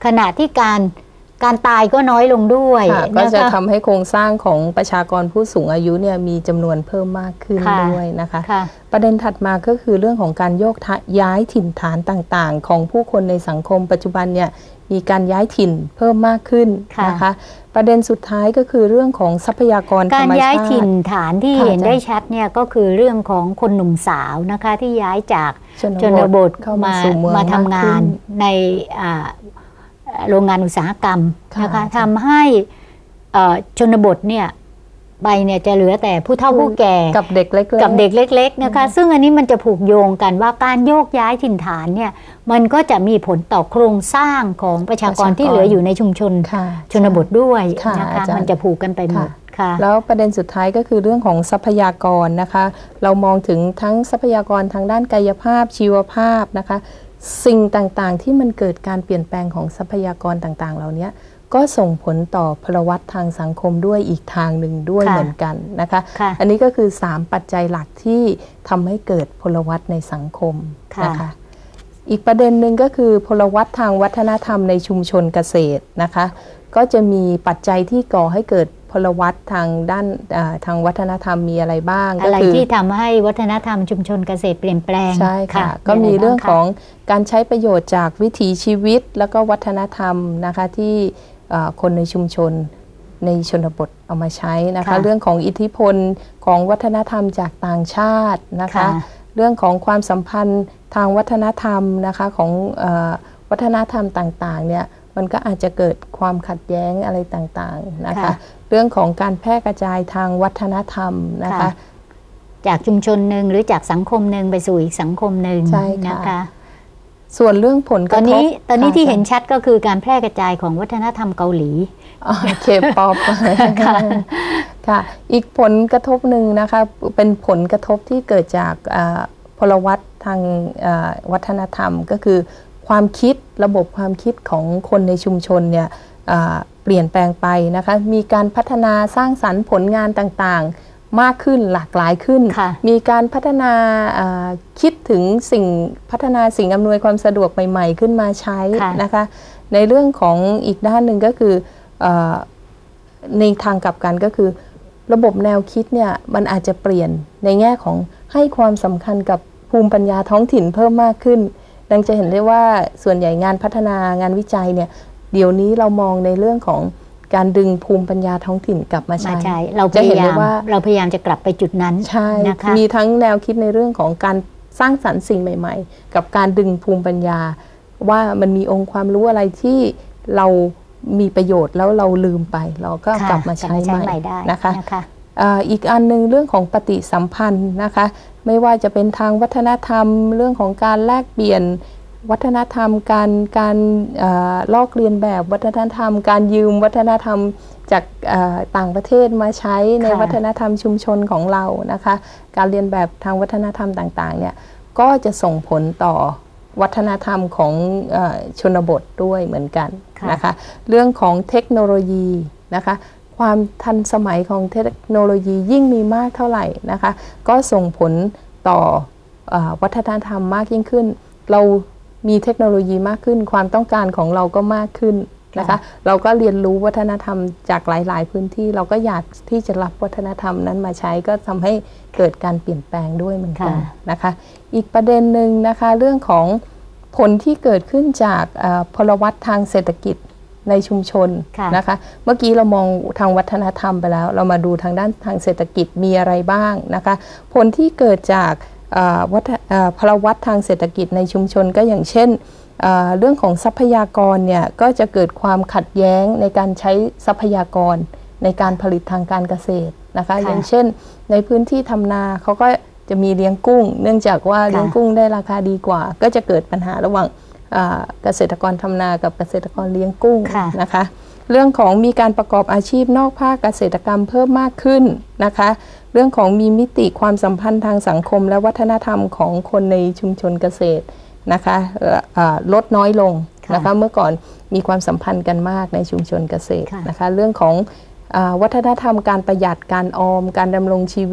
ขณะที่การตายก็น้อยลงด้วยก็จะทำให้โครงสร้างของประชากรผู้สูงอายุเนี่ยมีจำนวนเพิ่มมากขึ้นด้วยนะคะประเด็นถัดมาก็คือเรื่องของการโยกย้ายถิ่นฐานต่างๆของผู้คนในสังคมปัจจุบันเนี่ยมีการย้ายถิ่นเพิ่มมากขึ้นนะคะประเด็นสุดท้ายก็คือเรื่องของทรัพยากรธรรมชาติการย้ายถิ่นฐานที่เห็นได้ชัดเนี่ยก็คือเรื่องของคนหนุ่มสาวนะคะที่ย้ายจากชนบทมาทำงานในโรงงานอุตสาหกรรมนะคะทำให้ชนบทเนี่ยไปเนี่ยจะเหลือแต่ผู้เฒ่าผู้แก่กับเด็กเล็กๆนะคะซึ่งอันนี้มันจะผูกโยงกันว่าการโยกย้ายถิ่นฐานเนี่ยมันก็จะมีผลต่อโครงสร้างของประชากรที่เหลืออยู่ในชุมชนชนบทด้วยนะคะมันจะผูกกันไปหมดแล้วประเด็นสุดท้ายก็คือเรื่องของทรัพยากรนะคะเรามองถึงทั้งทรัพยากรทางด้านกายภาพชีวภาพนะคะสิ่งต่างๆที่มันเกิดการเปลี่ยนแปลงของทรัพยากรต่างๆเหล่านี้ก็ส่งผลต่อพลวัตทางสังคมด้วยอีกทางหนึ่งด้วยเหมือนกันนะคะอันนี้ก็คือ3ปัจจัยหลักที่ทำให้เกิดพลวัตในสังคมนะคะอีกประเด็นหนึ่งก็คือพลวัตทางวัฒนธรรมในชุมชนเกษตรนะคะก็จะมีปัจจัยที่ก่อให้เกิดพลวัตทางด้านทางวัฒนธรรมมีอะไรบ้างอะไรที่ทำให้วัฒนธรรมชุมชนเกษตรเปลี่ยนแปลงใช่ค่ะก็มีเรื่องของการใช้ประโยชน์จากวิถีชีวิตแล้วก็วัฒนธรรมนะคะที่คนในชุมชนในชนบทเอามาใช้นะคะเรื่องของอิทธิพลของวัฒนธรรมจากต่างชาตินะคะเรื่องของความสัมพันธ์ทางวัฒนธรรมนะคะของวัฒนธรรมต่างๆเนี่ยมันก็อาจจะเกิดความขัดแย้งอะไรต่างๆนะคะเรื่องของการแพร่กระจายทางวัฒนธรรมนะคะจากชุมชนหนึ่งหรือจากสังคมหนึ่งไปสู่อีกสังคมหนึ่งนะคะส่วนเรื่องผลกระทบตอนนี้ที่เห็นชัดก็คือการแพร่กระจายของวัฒนธรรมเกาหลีเคป๊อปค่ะอีกผลกระทบหนึ่งนะคะเป็นผลกระทบที่เกิดจากพลวัตทางวัฒนธรรมก็คือความคิดระบบความคิดของคนในชุมชนเนี่ยเปลี่ยนแปลงไปนะคะมีการพัฒนาสร้างสรรค์ผลงานต่างๆมากขึ้นหลากหลายขึ้นมีการพัฒนาคิดถึงพัฒนาสิ่งอำนวยความสะดวกใหม่ๆขึ้นมาใช้นะคะในเรื่องของอีกด้านหนึ่งก็คือในทางกลับกันก็คือระบบแนวคิดเนี่ยมันอาจจะเปลี่ยนในแง่ของให้ความสำคัญกับภูมิปัญญาท้องถิ่นเพิ่มมากขึ้นดังจะเห็นได้ว่าส่วนใหญ่งานพัฒนางานวิจัยเนี่ยเดี๋ยวนี้เรามองในเรื่องของการดึงภูมิปัญญาท้องถิ่นกลับมาใช้เราพยายามจะกลับไปจุดนั้นใช่นะคะมีทั้งแนวคิดในเรื่องของการสร้างสรรค์สิ่งใหม่ๆกับการดึงภูมิปัญญาว่ามันมีองค์ความรู้อะไรที่เรามีประโยชน์แล้วเราลืมไปเราก็กลับมาใช้ใหม่ได้นะคะอีกอันนึงเรื่องของปฏิสัมพันธ์นะคะไม่ว่าจะเป็นทางวัฒนธรรมเรื่องของการแลกเปลี่ยนวัฒนธรรมการลอกเลียนแบบวัฒนธรรมการยืมวัฒนธรรมจากต่างประเทศมาใช้ในวัฒนธรรมชุมชนของเรานะคะการเรียนแบบทางวัฒนธรรมต่างๆเนี่ยก็จะส่งผลต่อวัฒนธรรมของชนบทด้วยเหมือนกันนะคะเรื่องของเทคโนโลยีนะคะความทันสมัยของเทคโนโลยียิ่งมีมากเท่าไหร่นะคะก็ส่งผลต่อวัฒนธรรมมากยิ่งขึ้นเรามีเทคโนโลยีมากขึ้นความต้องการของเราก็มากขึ้นนะคะเราก็เรียนรู้วัฒนธรรมจากหลายๆพื้นที่เราก็อยากที่จะรับวัฒนธรรมนั้นมาใช้ก็ทำให้เกิดการเปลี่ยนแปลงด้วยเหมือนกันนะคะอีกประเด็นหนึ่งนะคะเรื่องของผลที่เกิดขึ้นจากพลวัตทางเศรษฐกิจในชุมชนนะคะเมื่อกี้เรามองทางวัฒนธรรมไปแล้วเรามาดูทางด้านทางเศรษฐกิจมีอะไรบ้างนะคะผลที่เกิดจากพลวัตทางเศรษฐกิจในชุมชนก็อย่างเช่นเรื่องของทรัพยากรเนี่ยก็จะเกิดความขัดแย้งในการใช้ทรัพยากรในการผลิตทางการเกษตรนะคะอย่างเช่นในพื้นที่ทำนาเขาก็จะมีเลี้ยงกุ้งเนื่องจากว่าเลี้ยงกุ้งได้ราคาดีกว่าก็จะเกิดปัญหาระหว่างเกษตรกรทำนากับเกษตรกรเลี้ยงกุ้งนะคะเรื่องของมีการประกอบอาชีพนอกภาคเกษตรกรรมเพิ่มมากขึ้นนะคะเรื่องของมีมิติความสัมพันธ์ทางสังคมและวัฒนธรรมของคนในชุมชนเกษตรนะคะลดน้อยลงนะคะเมื่อก่อนมีความสัมพันธ์กันมากในชุมชนเกษตรนะคะเรื่องของวัฒนธรรมการประหยัดการออมการดำรงชีวิต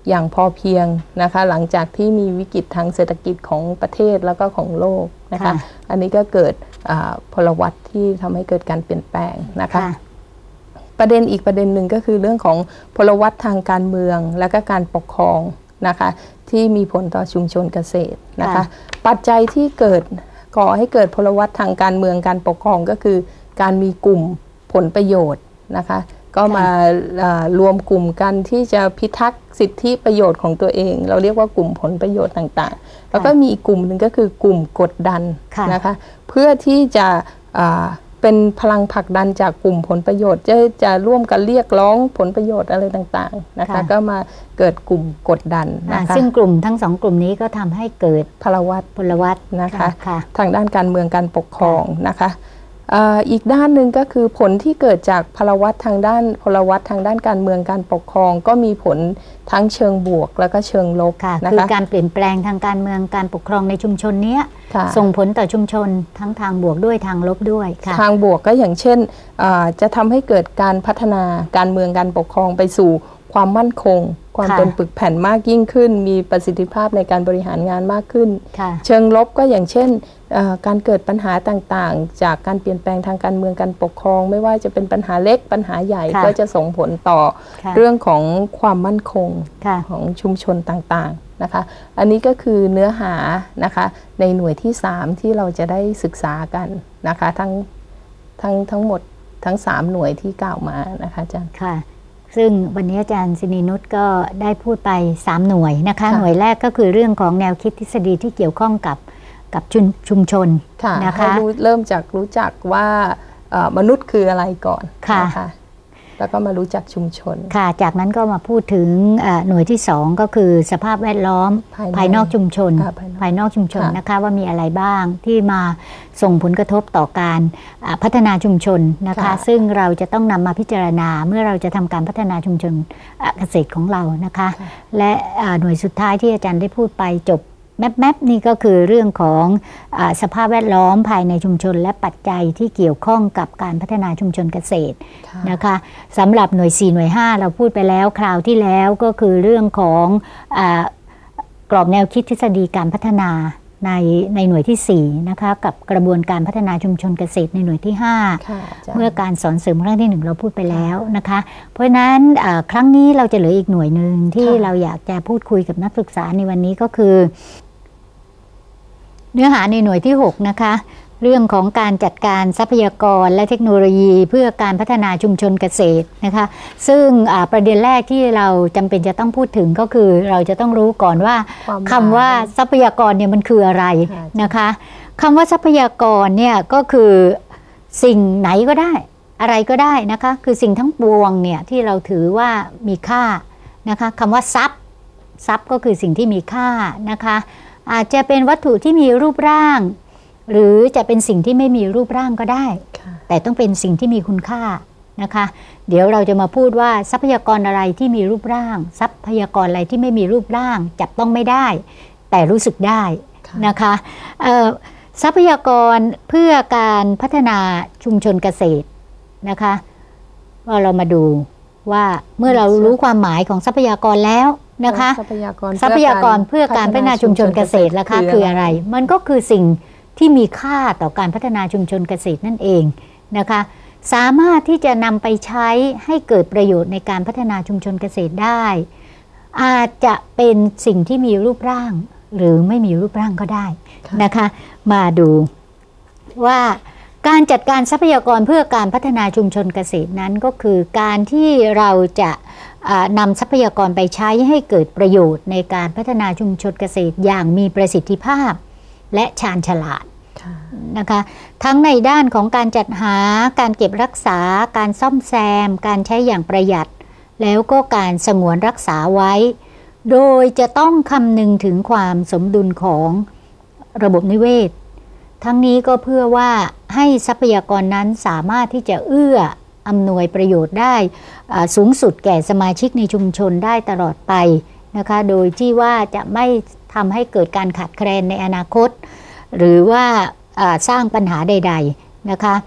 อย่างพอเพียงนะคะหลังจากที่มีวิกฤตทางเศรษฐกิจของประเทศแล้วก็ของโลกนะคะอันนี้ก็เกิดพลวัตที่ทำให้เกิดการเปลี่ยนแปลงนะคะประเด็นอีกประเด็นหนึ่งก็คือเรื่องของพลวัตทางการเมืองและก็การปกครองนะคะที่มีผลต่อชุมชนเกษตรนะคะปัจจัยที่ก่อให้เกิดพลวัตทางการเมืองการปกครองก็คือการมีกลุ่มผลประโยชน์นะคะก็มารวมกลุ่มกันที่จะพิทักษ์สิทธิประโยชน์ของตัวเองเราเรียกว่ากลุ่มผลประโยชน์ต่างๆแล้วก็มีอีกกลุ่มหนึ่งก็คือกลุ่มกดดันนะคะเพื่อที่จะเป็นพลังผลักดันจากกลุ่มผลประโยชน์จะร่วมกันเรียกร้องผลประโยชน์อะไรต่างๆนะคะก็มาเกิดกลุ่มกดดันนะคะซึ่งกลุ่มทั้งสองกลุ่มนี้ก็ทำให้เกิดพลวัตนะคะทางด้านการเมืองการปกครองนะคะอีกด้านหนึ่งก็คือผลที่เกิดจากพลวัตทางด้านการเมืองการปกครองก็มีผลทั้งเชิงบวกแล้วก็เชิงลบนะคะคือการเปลี่ยนแปลงทางการเมืองการปกครองในชุมชนนี้ส่งผลต่อชุมชนทั้งทางบวกด้วยทางลบด้วยทางบวกก็อย่างเช่นจะทำให้เกิดการพัฒนาการเมืองการปกครองไปสู่ความมั่นคงความเป็นปึกแผ่นมากยิ่งขึ้นมีประสิทธิภาพในการบริหารงานมากขึ้นเชิงลบก็อย่างเช่นการเกิดปัญหาต่างๆจากการเปลี่ยนแปลงทางการเมืองการปกครองไม่ว่าจะเป็นปัญหาเล็กปัญหาใหญ่ก็จะส่งผลต่อเรื่องของความมั่นคงของชุมชนต่างๆนะคะอันนี้ก็คือเนื้อหานะคะในหน่วยที่3ที่เราจะได้ศึกษากันนะคะทั้งหมดทั้ง3หน่วยที่กล่าวมานะคะอาจารย์ค่ะซึ่งวันนี้อาจารย์สินีนุชก็ได้พูดไป3หน่วยนะคะหน่วยแรกก็คือเรื่องของแนวคิดทฤษฎีที่เกี่ยวข้องกับชุมชนนะคะเริ่มจากรู้จักว่ามนุษย์คืออะไรก่อนนะคะแล้วก็มารู้จักชุมชนค่ะจากนั้นก็มาพูดถึงหน่วยที่2ก็คือสภาพแวดล้อมภายนอกชุมชนนะคะว่ามีอะไรบ้างที่มาส่งผลกระทบต่อการพัฒนาชุมชนนะคะซึ่งเราจะต้องนำมาพิจารณาเมื่อเราจะทำการพัฒนาชุมชนเกษตรของเรานะคะและหน่วยสุดท้ายที่อาจารย์ได้พูดไปจบแมปนี่ก็คือเรื่องของสภาพแวดล้อมภายในชุมชนและปัจจัยที่เกี่ยวข้องกับการพัฒนาชุมชนเกษตรนะคะสำหรับหน่วย4หน่วย5เราพูดไปแล้วคราวที่แล้วก็คือเรื่องของกรอบแนวคิดทฤษฎีการพัฒนาในหน่วยที่4นะคะกับกระบวนการพัฒนาชุมชนเกษตรในหน่วยที่5เมื่อการสอนเสริมครั้งที่1เราพูดไปแล้วนะคะเพราะฉะนั้นครั้งนี้เราจะเหลืออีกหน่วยหนึ่งที่เราอยากจะพูดคุยกับนักศึกษาในวันนี้ก็คือเนื้อหาในหน่วยที่6นะคะเรื่องของการจัดการทรัพยากรและเทคโนโลยีเพื่อการพัฒนาชุมชนเกษตรนะคะซึ่งประเด็นแรกที่เราจำเป็นจะต้องพูดถึงก็คือเราจะต้องรู้ก่อนว่าคำว่าทรัพยากรเนี่ยมันคืออะไรนะคะคำว่าทรัพยากรเนี่ยก็คือสิ่งไหนก็ได้อะไรก็ได้นะคะคือสิ่งทั้งปวงเนี่ยที่เราถือว่ามีค่านะคะคำว่าทรัพย์ก็คือสิ่งที่มีค่านะคะอาจจะเป็นวัตถุที่มีรูปร่างหรือจะเป็นสิ่งที่ไม่มีรูปร่างก็ได้แต่ต้องเป็นสิ่งที่มีคุณค่านะคะเดี๋ยวเราจะมาพูดว่าทรัพยากรอะไรที่มีรูปร่างทรัพยากรอะไรที่ไม่มีรูปร่างจับต้องไม่ได้แต่รู้สึกได้นะคะทรัพยากรเพื่อการพัฒนาชุมชนเกษตรนะคะเรามาดูว่าเมื่อเรารู้ความหมายของทรัพยากรแล้วนะคะทรัพยากรเพื่อการพัฒนาชุมชนเกษตรราคาคืออะไรมันก็คือสิ่งที่มีค่าต่อการพัฒนาชุมชนเกษตรนั่นเองนะคะสามารถที่จะนำไปใช้ให้เกิดประโยชน์ในการพัฒนาชุมชนเกษตรได้อาจจะเป็นสิ่งที่มีรูปร่างหรือไม่มีรูปร่างก็ได้นะคะมาดูว่าการจัดการทรัพยากรเพื่อการพัฒนาชุมชนเกษตรนั้นก็คือการที่เราจะนำทรัพยากรไปใช้ให้เกิดประโยชน์ในการพัฒนาชุมชนเกษตรอย่างมีประสิทธิภาพและชาญฉลาดนะคะทั้งในด้านของการจัดหาการเก็บรักษาการซ่อมแซมการใช้อย่างประหยัดแล้วก็การสงวนรักษาไว้โดยจะต้องคำนึงถึงความสมดุลของระบบนิเวศทั้งนี้ก็เพื่อว่าให้ทรัพยากรนั้นสามารถที่จะเอื้ออำนวยประโยชน์ได้สูงสุดแก่สมาชิกในชุมชนได้ตลอดไปนะคะโดยที่ว่าจะไม่ทำให้เกิดการขาดแคลนในอนาคตหรือว่าสร้างปัญหาใดๆนะคะ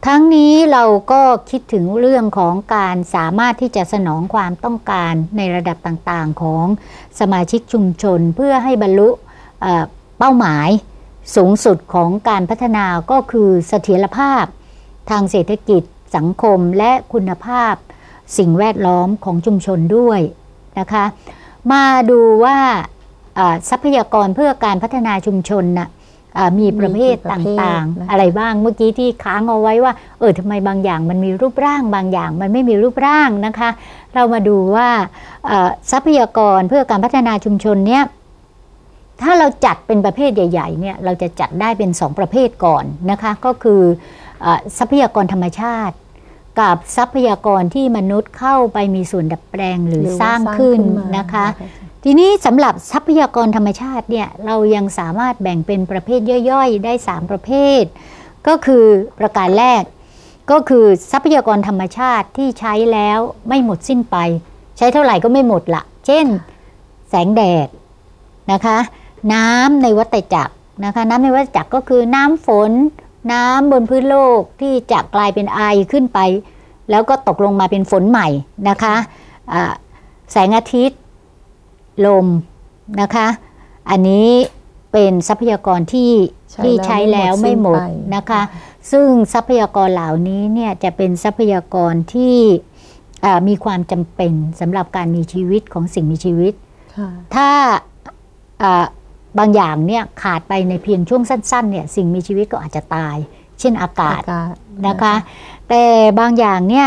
ทั้งนี้เราก็คิดถึงเรื่องของการสามารถที่จะสนองความต้องการในระดับต่างๆของสมาชิกชุมชนเพื่อให้บรรลุเป้าหมายสูงสุดของการพัฒนาก็คือเสถียรภาพทางเศรษฐกิจสังคมและคุณภาพสิ่งแวดล้อมของชุมชนด้วยนะคะมาดูว่าทรัพยากรเพื่อการพัฒนาชุมชนน่ะมีประเภทต่างๆอะไรบ้างเมื่อกี้ที่ค้างเอาไว้ว่าทำไมบางอย่างมันมีรูปร่างบางอย่างมันไม่มีรูปร่างนะคะเรามาดูว่าทรัพยากรเพื่อการพัฒนาชุมชนเนี้ยถ้าเราจัดเป็นประเภทใหญ่ๆเนี่ยเราจะจัดได้เป็น2ประเภทก่อนนะคะก็คือทรัพยากรธรรมชาติกับทรัพยากรที่มนุษย์เข้าไปมีส่วนดัดแปลงหรือสร้างขึ้นนะคะทีนี้สำหรับทรัพยากรธรรมชาติเนี่ยเรายังสามารถแบ่งเป็นประเภทย่อยๆได้3ประเภทก็คือประการแรกก็คือทรัพยากรธรรมชาติที่ใช้แล้วไม่หมดสิ้นไปใช้เท่าไหร่ก็ไม่หมดละเช่นแสงแดดนะคะน้ำในวัฏจักรนะคะน้ำในวัฏจักรก็คือน้ำฝนน้ำบนพื้นโลกที่จะกลายเป็นไอขึ้นไปแล้วก็ตกลงมาเป็นฝนใหม่นะคะแสงอาทิตย์ลมนะคะอันนี้เป็นทรัพยากรที่ใช้แล้วไม่หมดนะคะซึ่งทรัพยากรเหล่านี้เนี่ยจะเป็นทรัพยากรที่มีความจำเป็นสำหรับการมีชีวิตของสิ่งมีชีวิตถ้าบางอย่างเนี่ยขาดไปในเพียงช่วงสั้นๆเนี่ยสิ่งมีชีวิตก็อาจจะตายเช่นอากาศนะคะแต่บางอย่างเนี่ย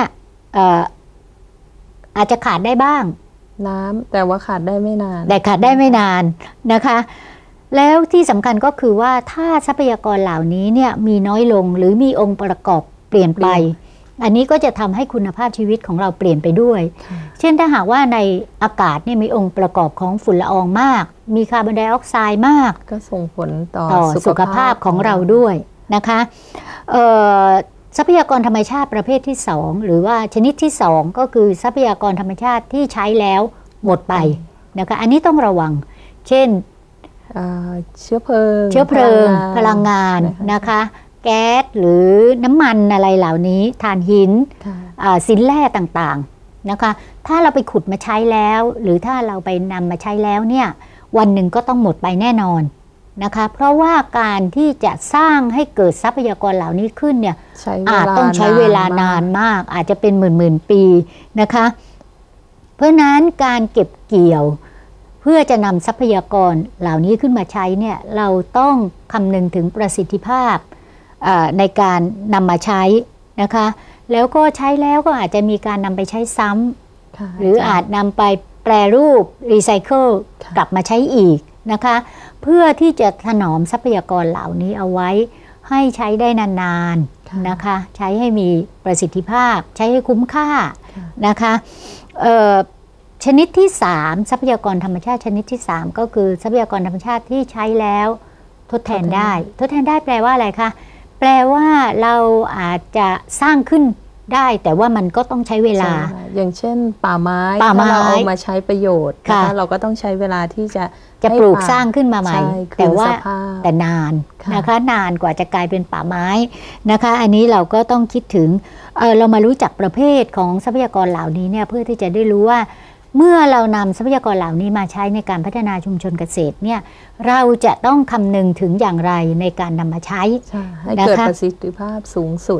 อาจจะขาดได้บ้างน้ำแต่ว่าขาดได้ไม่นานนะคะแล้วที่สำคัญก็คือว่าถ้าทรัพยากรเหล่านี้เนี่ยมีน้อยลงหรือมีองค์ประกอบเปลี่ยนไปอันนี้ก็จะทำให้คุณภาพชีวิตของเราเปลี่ยนไปด้วยเช่นถ้าหากว่าในอากาศเนี่ยมีองค์ประกอบของฝุ่นละอองมากมีคาร์บอนไดออกไซด์มากก็ส่งผลต่อสุขภาพของเราด้วยนะคะทรัพยากรธรรมชาติประเภทที่2หรือว่าชนิดที่2ก็คือทรัพยากรธรรมชาติที่ใช้แล้วหมดไปนะคะอันนี้ต้องระวังเช่นเชื้อเพลิงพลังงานนะคะแก๊สหรือน้ำมันอะไรเหล่านี้ถ่านหินสินแร่ต่างๆนะคะถ้าเราไปขุดมาใช้แล้วหรือถ้าเราไปนำมาใช้แล้วเนี่ยวันหนึ่งก็ต้องหมดไปแน่นอนนะคะเพราะว่าการที่จะสร้างให้เกิดทรัพยากรเหล่านี้ขึ้นเนี่ยต้องใช้เวลานานมากอาจจะเป็นหมื่นปีนะคะเพราะนั้นการเก็บเกี่ยวเพื่อจะนำทรัพยากรเหล่านี้ขึ้นมาใช้เนี่ยเราต้องคำนึงถึงประสิทธิภาพในการนำมาใช้นะคะแล้วก็ใช้แล้วก็อาจจะมีการนำไปใช้ซ้ำหรืออาจนำไปแปรรูปรีไซเคิลกลับมาใช้อีกนะคะเพื่อที่จะถนอมทรัพยากรเหล่านี้เอาไว้ให้ใช้ได้นานๆนะคะใช้ให้มีประสิทธิภาพใช้ให้คุ้มค่านะคะชนิดที่3ทรัพยากรธรรมชาติชนิดที่3ก็คือทรัพยากรธรรมชาติที่ใช้แล้วทดแทนได้แปลว่าอะไรคะแปลว่าเราอาจจะสร้างขึ้นได้แต่ว่ามันก็ต้องใช้เวลาอย่างเช่นป่าไม้ถ้าเราเอามาใช้ประโยชน์เราก็ต้องใช้เวลาที่จะปลูกสร้างขึ้นมาใหม่แต่นานนะคะนานกว่าจะกลายเป็นป่าไม้นะคะอันนี้เราก็ต้องคิดถึงเรามารู้จักประเภทของทรัพยากรเหล่านี้เนี่ยเพื่อที่จะได้รู้ว่าเมื่อเรานำทรัพยากรเหล่านี้มาใช้ในการพัฒนาชุมชนเกษตรเนี่ยเราจะต้องคำนึงถึงอย่างไรในการนำมาใช้ให้เกิดประสิทธิภาพสูงสุด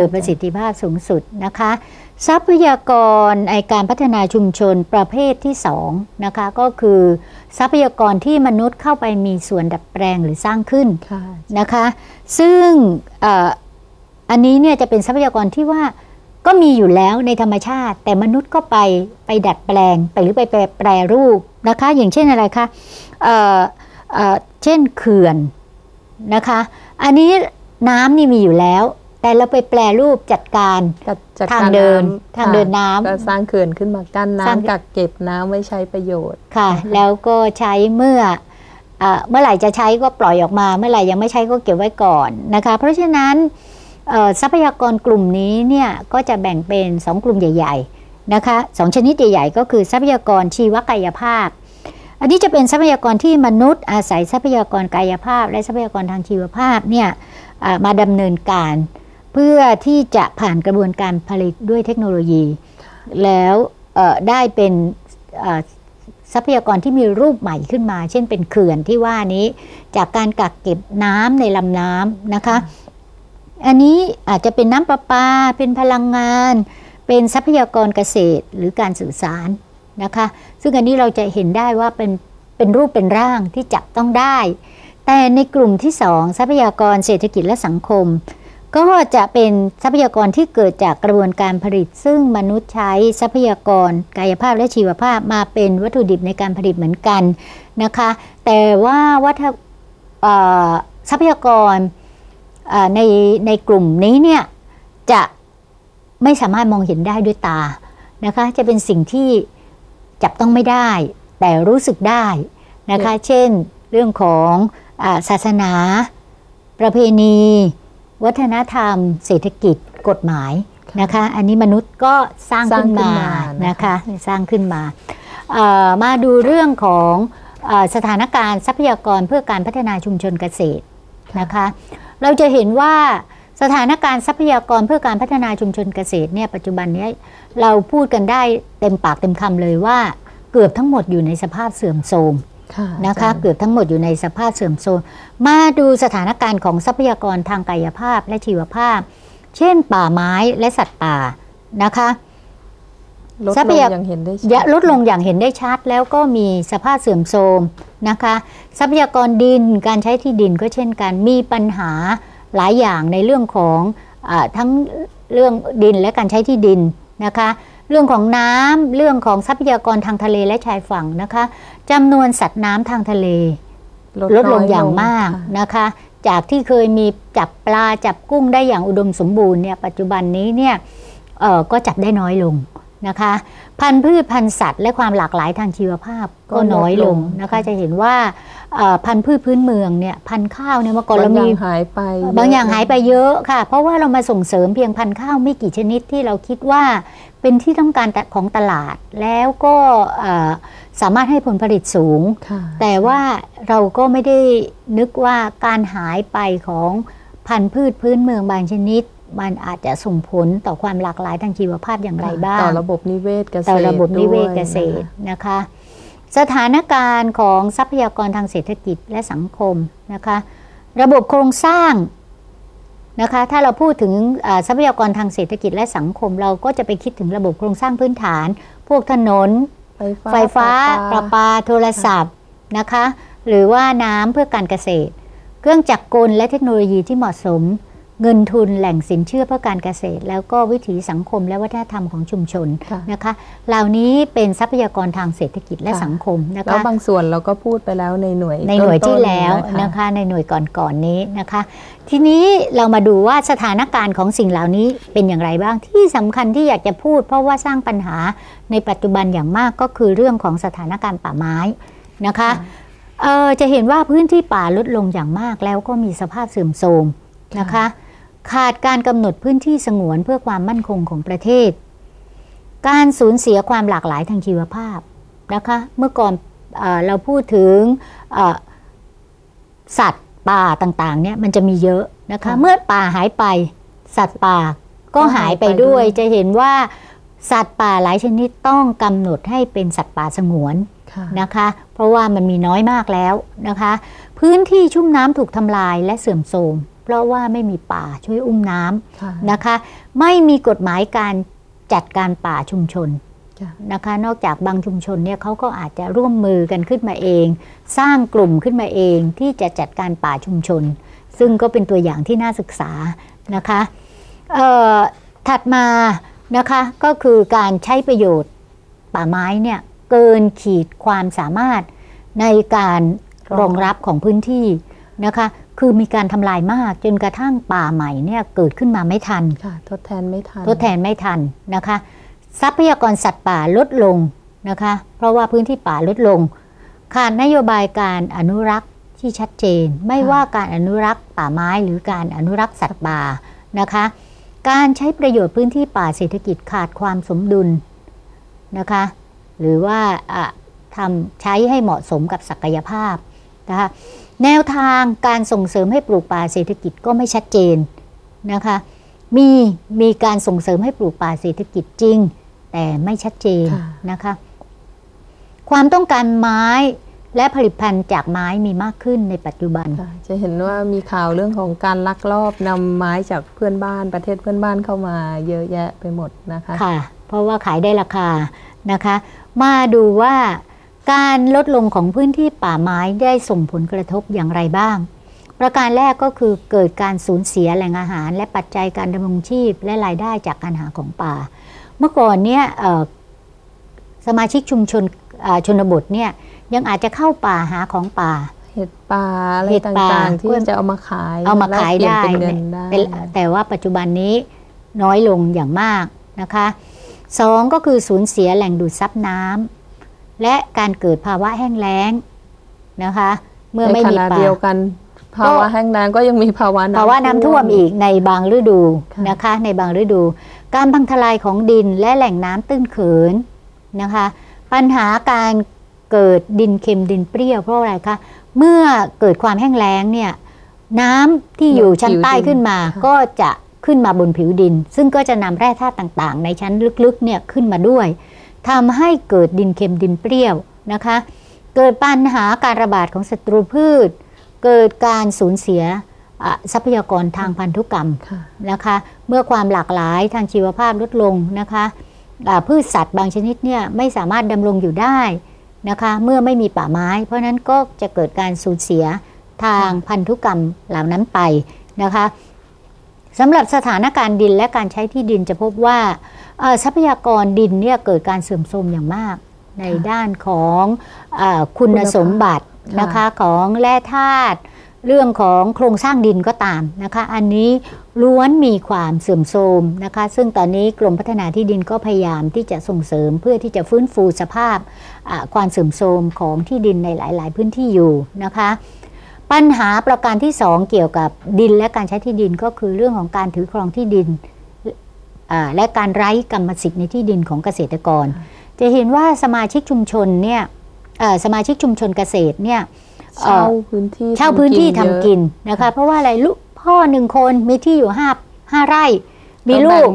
นะคะทรัพยากรในการพัฒนาชุมชนประเภทที่2นะคะก็คือทรัพยากรที่มนุษย์เข้าไปมีส่วนดัดแปลงหรือสร้างขึ้นนะคะซึ่งอันนี้เนี่ยจะเป็นทรัพยากรที่ว่าก็มีอยู่แล้วในธรรมชาติแต่มนุษย์ก็ไปดัดแปลงไปหรือไปแปรรูปนะคะอย่างเช่นอะไรคะเช่นเขื่อนนะคะอันนี้น้ำนี่มีอยู่แล้วแต่เราไปแปรรูปจัดการทางเดินน้ำก็สร้างเขื่อนขึ้นมากั้นน้ำกักเก็บน้ำไว้ใช้ประโยชน์ค่ะแล้วก็ใช้เมื่อไหร่จะใช้ก็ปล่อยออกมาเมื่อไหร่ยังไม่ใช้ก็เก็บไว้ก่อนนะคะเพราะฉะนั้นทรัพยากรกลุ่มนี้เนี่ยก็จะแบ่งเป็น2กลุ่มใหญ่ๆนะคะ2ชนิดใหญ่ๆก็คือทรัพยากรชีวกายภาพอันนี้จะเป็นทรัพยากรที่มนุษย์อาศัยทรัพยากรกายภาพและทรัพยากรทางชีวภาพเนี่ยมาดำเนินการเพื่อที่จะผ่านกระบวนการผลิตด้วยเทคโนโลยีแล้วได้เป็นทรัพยากรที่มีรูปใหม่ขึ้นมาเช่นเป็นเขื่อนที่ว่านี้จากการกักเก็บน้ำในลำน้ำนะคะอันนี้อาจจะเป็นน้ำประปาเป็นพลังงานเป็นทรัพยากรเกษตรหรือการสื่อสารนะคะซึ่งอันนี้เราจะเห็นได้ว่าเป็นรูปเป็นร่างที่จับต้องได้แต่ในกลุ่มที่2ทรัพยากรเศรษฐกิจและสังคมก็จะเป็นทรัพยากรที่เกิดจากกระบวนการผลิตซึ่งมนุษย์ใช้ทรัพยากรกายภาพและชีวภาพมาเป็นวัตถุดิบในการผลิตเหมือนกันนะคะแต่ว่าทรัพยากรในกลุ่มนี้เนี่ยจะไม่สามารถมองเห็นได้ด้วยตานะคะจะเป็นสิ่งที่จับต้องไม่ได้แต่รู้สึกได้นะคะเช่นเรื่องของศาสนาประเพณีวัฒนธรรมเศรษฐกิจกฎหมายนะคะอันนี้มนุษย์ก็สร้างขึ้นมานะคะสร้างขึ้นมามาดูเรื่องของสถานการณ์ทรัพยากรเพื่อการพัฒนาชุมชนเกษตรนะคะเราจะเห็นว่าสถานการณ์ทรัพยากรเพื่อการพัฒนาชุมชนเกษตรเนี่ยปัจจุบันนี้เราพูดกันได้เต็มปากเต็มคำเลยว่าเกือบทั้งหมดอยู่ในสภาพเสื่อมโทรมนะคะเกือบทั้งหมดอยู่ในสภาพเสื่อมโทรมมาดูสถานการณ์ของทรัพยากรทางกายภาพและชีวภาพเช่นป่าไม้และสัตว์ป่านะคะลดลงอย่างเห็นได้ชัดลดลงอย่างเห็นได้ชัดแล้วก็มีสภาพเสื่อมโทรมนะคะทรัพยากรดินการใช้ที่ดินก็เช่นกันมีปัญหาหลายอย่างในเรื่องของทั้งเรื่องดินและการใช้ที่ดินนะคะเรื่องของน้ำเรื่องของทรัพยากรทางทะเลและชายฝั่งนะคะจำนวนสัตว์น้ำทางทะเลลดลงอย่างมากนะคะจากที่เคยมีจับปลาจับกุ้งได้อย่างอุดมสมบูรณ์เนี่ยปัจจุบันนี้เนี่ยก็จับได้น้อยลงนะคะพันธุ์พืชพันธุ์สัตว์และความหลากหลายทางชีวภาพก็น้อยลงนะคะจะเห็นว่าพันธุ์พืชพื้นเมืองเนี่ยพันธุ์ข้าวเนี่ยเมื่อก่อนเรามีหายไปบางอย่างหายไปเยอะค่ะเพราะว่าเรามาส่งเสริมเพียงพันธุ์ข้าวไม่กี่ชนิดที่เราคิดว่าเป็นที่ต้องการของตลาดแล้วก็สามารถให้ผลผลิตสูงแต่ว่าเราก็ไม่ได้นึกว่าการหายไปของพันธุ์พืชพื้นเมืองบางชนิดมันอาจจะส่งผลต่อความหลากหลายทางชีวภาพอย่างไรบ้างต่อระบบนิเวศเกษตรต่อระบบนิเวศเกษตรนะคะสถานการณ์ของทรัพยากรทางเศรษฐกิจและสังคมนะคะระบบโครงสร้างนะคะถ้าเราพูดถึงทรัพยากรทางเศรษฐกิจและสังคมเราก็จะไปคิดถึงระบบโครงสร้างพื้นฐานพวกถนนไฟฟ้าประปาโทรศัพท์นะคะหรือว่าน้ำเพื่อการเกษตรเครื่องจักรกลและเทคโนโลยีที่เหมาะสมเงินทุนแหล่งสินเชื่อเพื่อการเกษตรแล้วก็วิถีสังคมและวัฒนธรรมของชุมชนนะคะเหล่านี้เป็นทรัพยากรทางเศรษฐกิจและสังคมนะคะแล้วบางส่วนเราก็พูดไปแล้วในหน่วยที่แล้วนะคะในหน่วยก่อนนี้นะคะทีนี้เรามาดูว่าสถานการณ์ของสิ่งเหล่านี้เป็นอย่างไรบ้างที่สำคัญที่อยากจะพูดเพราะว่าสร้างปัญหาในปัจจุบันอย่างมากก็คือเรื่องของสถานการณ์ป่าไม้นะคะจะเห็นว่าพื้นที่ป่าลดลงอย่างมากแล้วก็มีสภาพเสื่อมโทรมนะคะขาดการกำหนดพื้นที่สงวนเพื่อความมั่นคงของประเทศการสูญเสียความหลากหลายทางชีวภาพนะคะเมื่อก่อนเราพูดถึงสัตว์ป่าต่างๆเนี่ยมันจะมีเยอะนะคะเมื่อป่าหายไปสัตว์ป่าก็หายไปด้วยจะเห็นว่าสัตว์ป่าหลายชนิดต้องกำหนดให้เป็นสัตว์ป่าสงวนนะคะเพราะว่ามันมีน้อยมากแล้วนะคะพื้นที่ชุ่มน้ำถูกทำลายและเสื่อมโทรมเพราะว่าไม่มีป่าช่วยอุ้มน้ำนะคะไม่มีกฎหมายการจัดการป่าชุมชนนะคะนอกจากบางชุมชนเนี่ยเขาก็อาจจะร่วมมือกันขึ้นมาเองสร้างกลุ่มขึ้นมาเองที่จะจัดการป่าชุมชนซึ่งก็เป็นตัวอย่างที่น่าศึกษานะคะถัดมานะคะก็คือการใช้ประโยชน์ป่าไม้เนี่ยเกินขีดความสามารถในการรองรับของพื้นที่นะคะคือมีการทำลายมากจนกระทั่งป่าใหม่เนี่ยเกิดขึ้นมาไม่ทันทดแทนไม่ทันนะคะทรัพยากรสัตว์ป่าลดลงนะคะเพราะว่าพื้นที่ป่าลดลงขาดนโยบายการอนุรักษ์ที่ชัดเจนไม่ว่าการอนุรักษ์ป่าไม้หรือการอนุรักษ์สัตว์ป่านะคะการใช้ประโยชน์พื้นที่ป่าเศรษฐกิจขาดความสมดุลนะคะหรือว่าใช้ให้เหมาะสมกับศักยภาพนะคะแนวทางการส่งเสริมให้ปลูกป่าเศรษฐกิจก็ไม่ชัดเจนนะคะมีการส่งเสริมให้ปลูกป่าเศรษฐกิจจริงแต่ไม่ชัดเจนนะคะความต้องการไม้และผลิตภัณฑ์จากไม้มีมากขึ้นในปัจจุบันจะเห็นว่ามีข่าวเรื่องของการลักลอบนำไม้จากเพื่อนบ้านประเทศเพื่อนบ้านเข้ามาเยอะแยะไปหมดนะคะค่ะเพราะว่าขายได้ราคานะคะมาดูว่าการลดลงของพื้นที่ป่าไม้ได้ส่งผลกระทบอย่างไรบ้างประการแรกก็คือเกิดการสูญเสียแหล่งอาหารและปัจจัยการดำรงชีพและรายได้จากการหาของป่าเมื่อก่อนเนี่ยสมาชิกชุมชนชนบทเนี่ยยังอาจจะเข้าป่าหาของป่าเห็ดป่าอะไรต่างๆที่จะเอามาขายได้แต่ว่าปัจจุบันนี้น้อยลงอย่างมากนะคะสองก็คือสูญเสียแหล่งดูดซับน้ำและการเกิดภาวะแห้งแล้งนะคะเมื่อไม่มีป่าเดียวกันภาวะแห้งแล้งก็ยังมีภาวะน้ำท่วมอีกในบางฤดูนะคะในบางฤดูการพังทลายของดินและแหล่งน้ำตื้นเขินนะคะปัญหาการเกิดดินเค็มดินเปรี้ยวเพราะอะไรคะเมื่อเกิดความแห้งแล้งเนี่ยน้ำที่อยู่ชั้นใต้ขึ้นมาก็จะขึ้นมาบนผิวดินซึ่งก็จะนำแร่ธาตุต่างๆในชั้นลึกๆเนี่ยขึ้นมาด้วยทำให้เกิดดินเค็มดินเปรี้ยวนะคะเกิดปัญหาการระบาดของศัตรูพืชเกิดการสูญเสียทรัพยากรทางพันธุกรรมนะคะเมื่อความหลากหลายทางชีวภาพลดลงนะคะพืชสัตว์บางชนิดเนี่ยไม่สามารถดำรงอยู่ได้นะคะเมื่อไม่มีป่าไม้เพราะนั้นก็จะเกิดการสูญเสียทางพันธุกรรมเหล่านั้นไปนะคะสำหรับสถานการณ์ดินและการใช้ที่ดินจะพบว่าทรัพยากรดินเนี่ยเกิดการเสื่อมโทรมอย่างมากในด้านของคุณสมบัตินะคะของแร่ธาตุเรื่องของโครงสร้างดินก็ตามนะคะอันนี้ล้วนมีความเสื่อมโทรมนะคะซึ่งตอนนี้กรมพัฒนาที่ดินก็พยายามที่จะส่งเสริมเพื่อที่จะฟื้นฟูสภาพความเสื่อมโทรมของที่ดินในหลายๆพื้นที่อยู่นะคะปัญหาประการที่2เกี่ยวกับดินและการใช้ที่ดินก็คือเรื่องของการถือครองที่ดินและการไร้กรรมสิทธิ์ในที่ดินของเกษตรกรจะเห็นว่าสมาชิกชุมชนเนี่ยสมาชิกชุมชนเกษตรเนี่ยเช่าพื้นที่ทำกินนะคะเพราะว่าอะไรลูกพ่อ1คนมีที่อยู่5ไร่มีลูก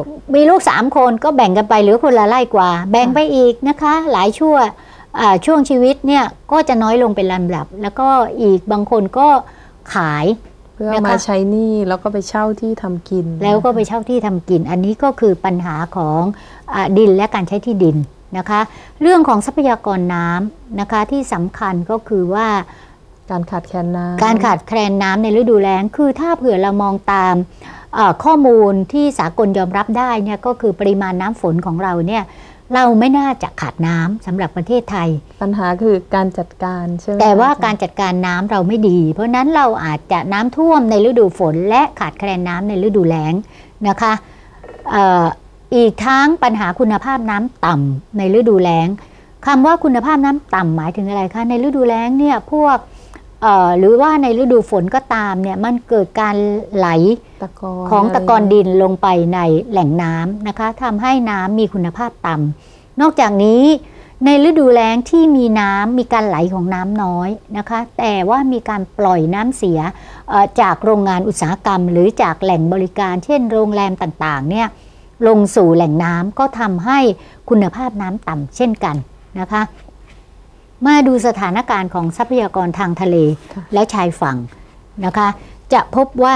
3คนก็แบ่งกันไปเหลือคนละไร่กว่าแบ่งไปอีกนะคะหลายช่วงชีวิตเนี่ยก็จะน้อยลงเป็นลำดับแล้วก็อีกบางคนก็ขายเพื่อมาใช้หนี้แล้วก็ไปเช่าที่ทำกินแล้วก็ไปเช่าที่ทำกินอันนี้ก็คือปัญหาของดินและการใช้ที่ดินนะคะเรื่องของทรัพยากรน้ำนะคะที่สำคัญก็คือว่าการขาดแคลนน้ำในฤดูแล้งคือถ้าเผื่อเรามองตามข้อมูลที่สากลยอมรับได้เนี่ยก็คือปริมาณน้ำฝนของเราเนี่ยเราไม่น่าจะขาดน้ำสำหรับประเทศไทยปัญหาคือการจัดการใช่ไหมแต่ว่าการจัดการน้ำเราไม่ดีเพราะนั้นเราอาจจะน้ำท่วมในฤดูฝนและขาดแคลนน้ำในฤดูแล้งนะคะอีกทั้งปัญหาคุณภาพน้ำต่ำในฤดูแล้งคำว่าคุณภาพน้ำต่ำหมายถึงอะไรคะในฤดูแล้งเนี่ยพวกหรือว่าในฤดูฝนก็ตามเนี่ยมันเกิดการไหลของตะกอนดินลงไปในแหล่งน้ำนะคะทำให้น้ำมีคุณภาพต่ำนอกจากนี้ในฤดูแล้งที่มีน้ำมีการไหลของน้ำน้อยนะคะแต่ว่ามีการปล่อยน้ำเสียจากโรงงานอุตสาหกรรมหรือจากแหล่งบริการเช่นโรงแรมต่างๆเนี่ยลงสู่แหล่งน้ำก็ทำให้คุณภาพน้ำต่ำเช่นกันนะคะมาดูสถานการณ์ของทรัพยากรทางทะเลและชายฝั่งนะคะจะพบว่า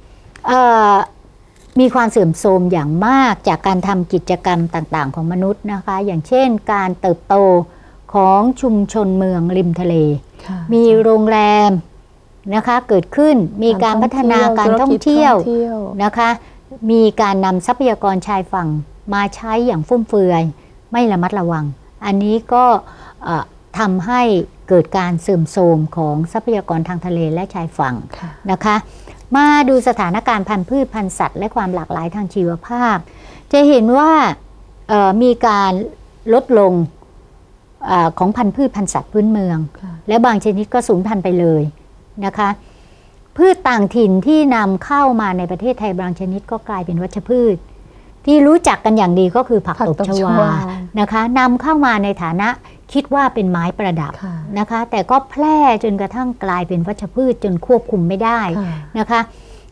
มีความเสื่อมโทรมอย่างมากจากการทำกิจกรรมต่างๆของมนุษย์นะคะอย่างเช่นการเติบโตของชุมชนเมืองริมทะเลมีโรงแรมนะคะเกิดขึ้นมีการพัฒนาการท่องเที่ยวนะคะมีการนำทรัพยากรชายฝั่งมาใช้อย่างฟุ่มเฟือยไม่ระมัดระวังอันนี้ก็ทำให้เกิดการเสื่อมโทรมของทรัพยากรทางทะเลและชายฝั่งนะคะมาดูสถานการณ์พันธุ์พืชพันธุ์สัตว์และความหลากหลายทางชีวภาพจะเห็นว่ามีการลดลงของพันธุ์พืชพันธุ์สัตว์พื้นเมืองและบางชนิดก็สูญพันธุ์ไปเลยนะคะพืชต่างถิ่นที่นำเข้ามาในประเทศไทยบางชนิดก็กลายเป็นวัชพืชที่รู้จักกันอย่างดีก็คือผักตบชวานะคะนำเข้ามาในฐานะคิดว่าเป็นไม้ประดับนะคะแต่ก็แพร่จนกระทั่งกลายเป็นวัชพืชจนควบคุมไม่ได้นะคะ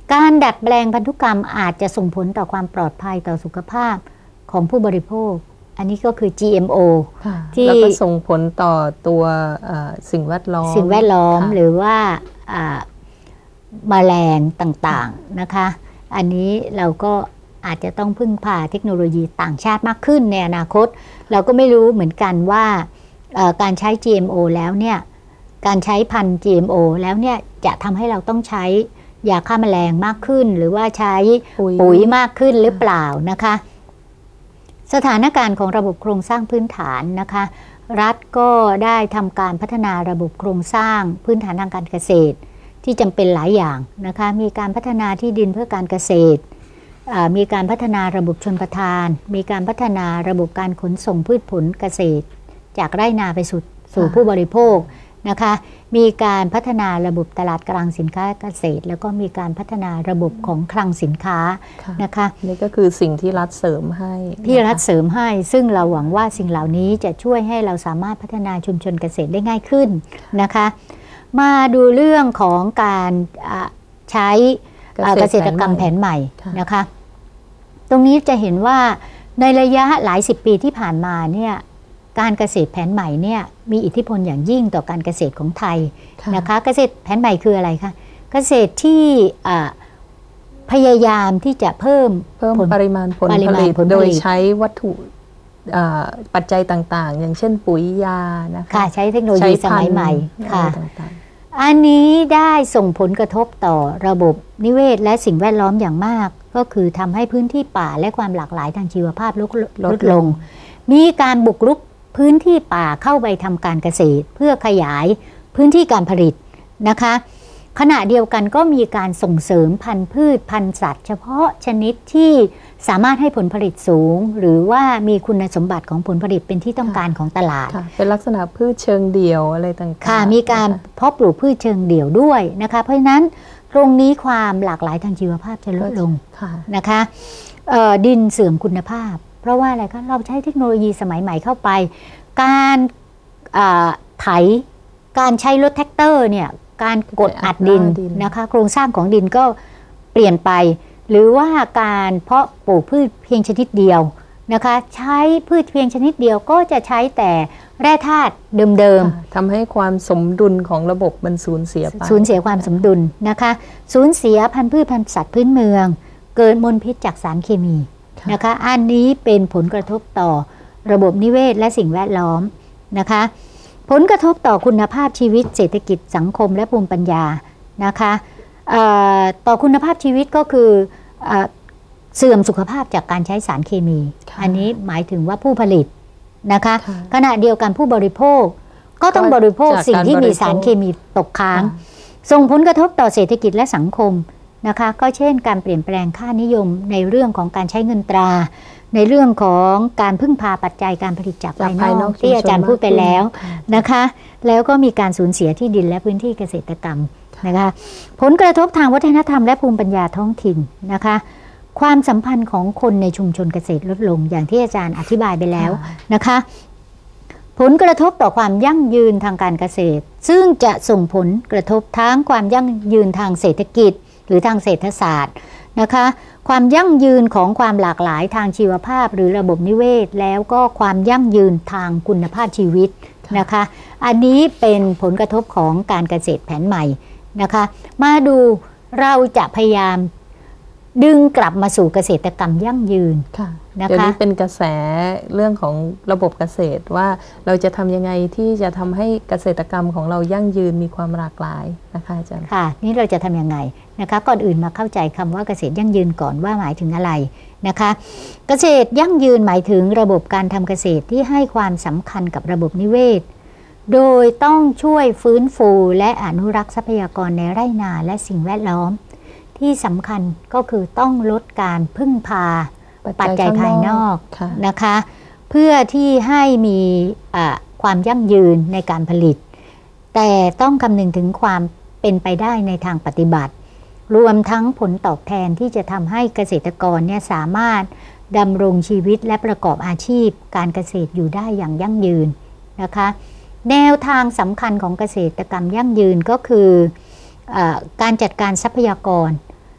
การดัดแปลงพันธุกรรมอาจจะส่งผลต่อความปลอดภัยต่อสุขภาพของผู้บริโภคอันนี้ก็คือ GMO ที่แล้วก็ส่งผลต่อตัวสิ่งแวดล้อมหรือว่าแมลงต่างๆนะคะอันนี้เราก็อาจจะต้องพึ่งพาเทคโนโลยีต่างชาติมากขึ้นในอนาคตเราก็ไม่รู้เหมือนกันว่าการใช้ GMO แล้วเนี่ยการใช้พันธุ์ GMO แล้วเนี่ยจะทำให้เราต้องใช้ยาฆ่าแมลงมากขึ้นหรือว่าใช้ปุ๋ยมากขึ้นหรือเปล่านะคะสถานการณ์ของระบบโครงสร้างพื้นฐานนะคะรัฐก็ได้ทำการพัฒนาระบบโครงสร้างพื้นฐานทางการเกษตรที่จำเป็นหลายอย่างนะคะมีการพัฒนาที่ดินเพื่อการเกษตรมีการพัฒนาระบบชลประทานมีการพัฒนาระบบการขนส่งพืชผลเกษตรจากไร่นาไปสู่ผู้บริโภคนะคะมีการพัฒนาระบบตลาดกลางสินค้าเกษตรแล้วก็มีการพัฒนาระบบของคลังสินค้านะคะนี่ก็คือสิ่งที่รัฐเสริมให้ซึ่งเราหวังว่าสิ่งเหล่านี้จะช่วยให้เราสามารถพัฒนาชุมชนเกษตรได้ง่ายขึ้นนะคะมาดูเรื่องของการใช้เกษตรกรรมแผนใหม่นะคะตรงนี้จะเห็นว่าในระยะหลายสิบปีที่ผ่านมาเนี่ยการเกษตรแผนใหม่เนี่ยมีอิทธิพลอย่างยิ่งต่อการเกษตรของไทยนะคะเกษตรแผนใหม่คืออะไรคะเกษตรที่พยายามที่จะเพิ่มปริมาณผลผลิตโดยใช้วัตถุปัจจัยต่างๆอย่างเช่นปุ๋ยยานะคะใช้เทคโนโลยีสมัยใหม่ค่ะอันนี้ได้ส่งผลกระทบต่อระบบนิเวศและสิ่งแวดล้อมอย่างมากก็คือทำให้พื้นที่ป่าและความหลากหลายทางชีวภาพลดลงมีการบุกรุกพื้นที่ป่าเข้าไปทำการเกษตรเพื่อขยายพื้นที่การผลิตนะคะขณะเดียวกันก็มีการส่งเสริมพันธุ์พืชพันธุ์สัตว์เฉพาะชนิดที่สามารถให้ผลผลิตสูงหรือว่ามีคุณสมบัติของผลผลิตเป็นที่ต้องการของตลาดเป็นลักษณะพืชเชิงเดี่ยวอะไรต่างๆค่ะมีการเพาะปลูกพืชเชิงเดี่ยวด้วยนะคะเพราะฉะนั้นตรงนี้ความหลากหลายทางชีวภาพจะลดลงนะคะดินเสื่อมคุณภาพเพราะว่าอะไรคะเราใช้เทคโนโลยีสมัยใหม่เข้าไปการไถการใช้รถแท็กเตอร์เนี่ยการกดอัดดินนะคะโครงสร้างของดินก็เปลี่ยนไปหรือว่าการเพาะปลูกพืชเพียงชนิดเดียวนะคะใช้พืชเพียงชนิดเดียวก็จะใช้แต่แร่ธาตุเดิมๆทำให้ความสมดุลของระบบมันสูญเสียไปสูญเสียความสมดุลนะคะสูญเสียพันธุ์พืชพันธุ์สัตว์พื้นเมืองเกิดมลพิษจากสารเคมีนะคะอันนี้เป็นผลกระทบต่อระบบนิเวศและสิ่งแวดล้อมนะคะผลกระทบต่อคุณภาพชีวิตเศรษฐกิจสังคมและภูมิปัญญานะคะต่อคุณภาพชีวิตก็คือเสื่อมสุขภาพจากการใช้สารเคมีอันนี้หมายถึงว่าผู้ผลิตนะคะขณะเดียวกันผู้บริโภคก็ต้องบริโภคสิ่งที่มีสารเคมีตกค้างส่งผลกระทบต่อเศรษฐกิจและสังคมนะคะก็เช่นการเปลี่ยนแปลงค่านิยมในเรื่องของการใช้เงินตราในเรื่องของการพึ่งพาปัจจัยการผลิตจากภายนอกที่อาจารย์พูดไปแล้วนะคะแล้วก็มีการสูญเสียที่ดินและพื้นที่เกษตรกรรมนะคะผลกระทบทางวัฒนธรรมและภูมิปัญญาท้องถิ่นนะคะความสัมพันธ์ของคนในชุมชนเกษตรลดลงอย่างที่อาจารย์อธิบายไปแล้วนะคะผลกระทบต่อความยั่งยืนทางการเกษตรซึ่งจะส่งผลกระทบทั้งความยั่งยืนทางเศรษฐกิจหรือทางเศรษฐศาสตร์นะคะความยั่งยืนของความหลากหลายทางชีวภาพหรือระบบนิเวศแล้วก็ความยั่งยืนทางคุณภาพชีวิตนะคะอันนี้เป็นผลกระทบของการเกษตรแผนใหม่นะคะมาดูเราจะพยายามดึงกลับมาสู่เกษตรกรรมยั่งยืนนะคะเดี๋ยวนี้เป็นกระแสเรื่องของระบบเกษตรว่าเราจะทำยังไงที่จะทำให้เกษตรกรรมของเรายั่งยืนมีความหลากหลายนะคะอาจารย์ค่ะนี่เราจะทำยังไงนะคะก่อนอื่นมาเข้าใจคำว่าเกษตรยั่งยืนก่อนว่าหมายถึงอะไรนะคะเกษตรยั่งยืนหมายถึงระบบการทำเกษตรที่ให้ความสำคัญกับระบบนิเวศโดยต้องช่วยฟื้นฟูและอนุรักษ์ทรัพยากรในไร่นาและสิ่งแวดล้อมที่สำคัญก็คือต้องลดการพึ่งพาปัจจัยภายนอกนะคะเพื่อที่ให้มีความยั่งยืนในการผลิตแต่ต้องคำนึงถึงความเป็นไปได้ในทางปฏิบัติรวมทั้งผลตอบแทนที่จะทำให้เกษตรกรเนี่ยสามารถดำรงชีวิตและประกอบอาชีพการเกษตรอยู่ได้อย่างยั่งยืนนะคะแนวทางสำคัญของเกษตรกรรมยั่งยืนก็คือการจัดการทรัพยากร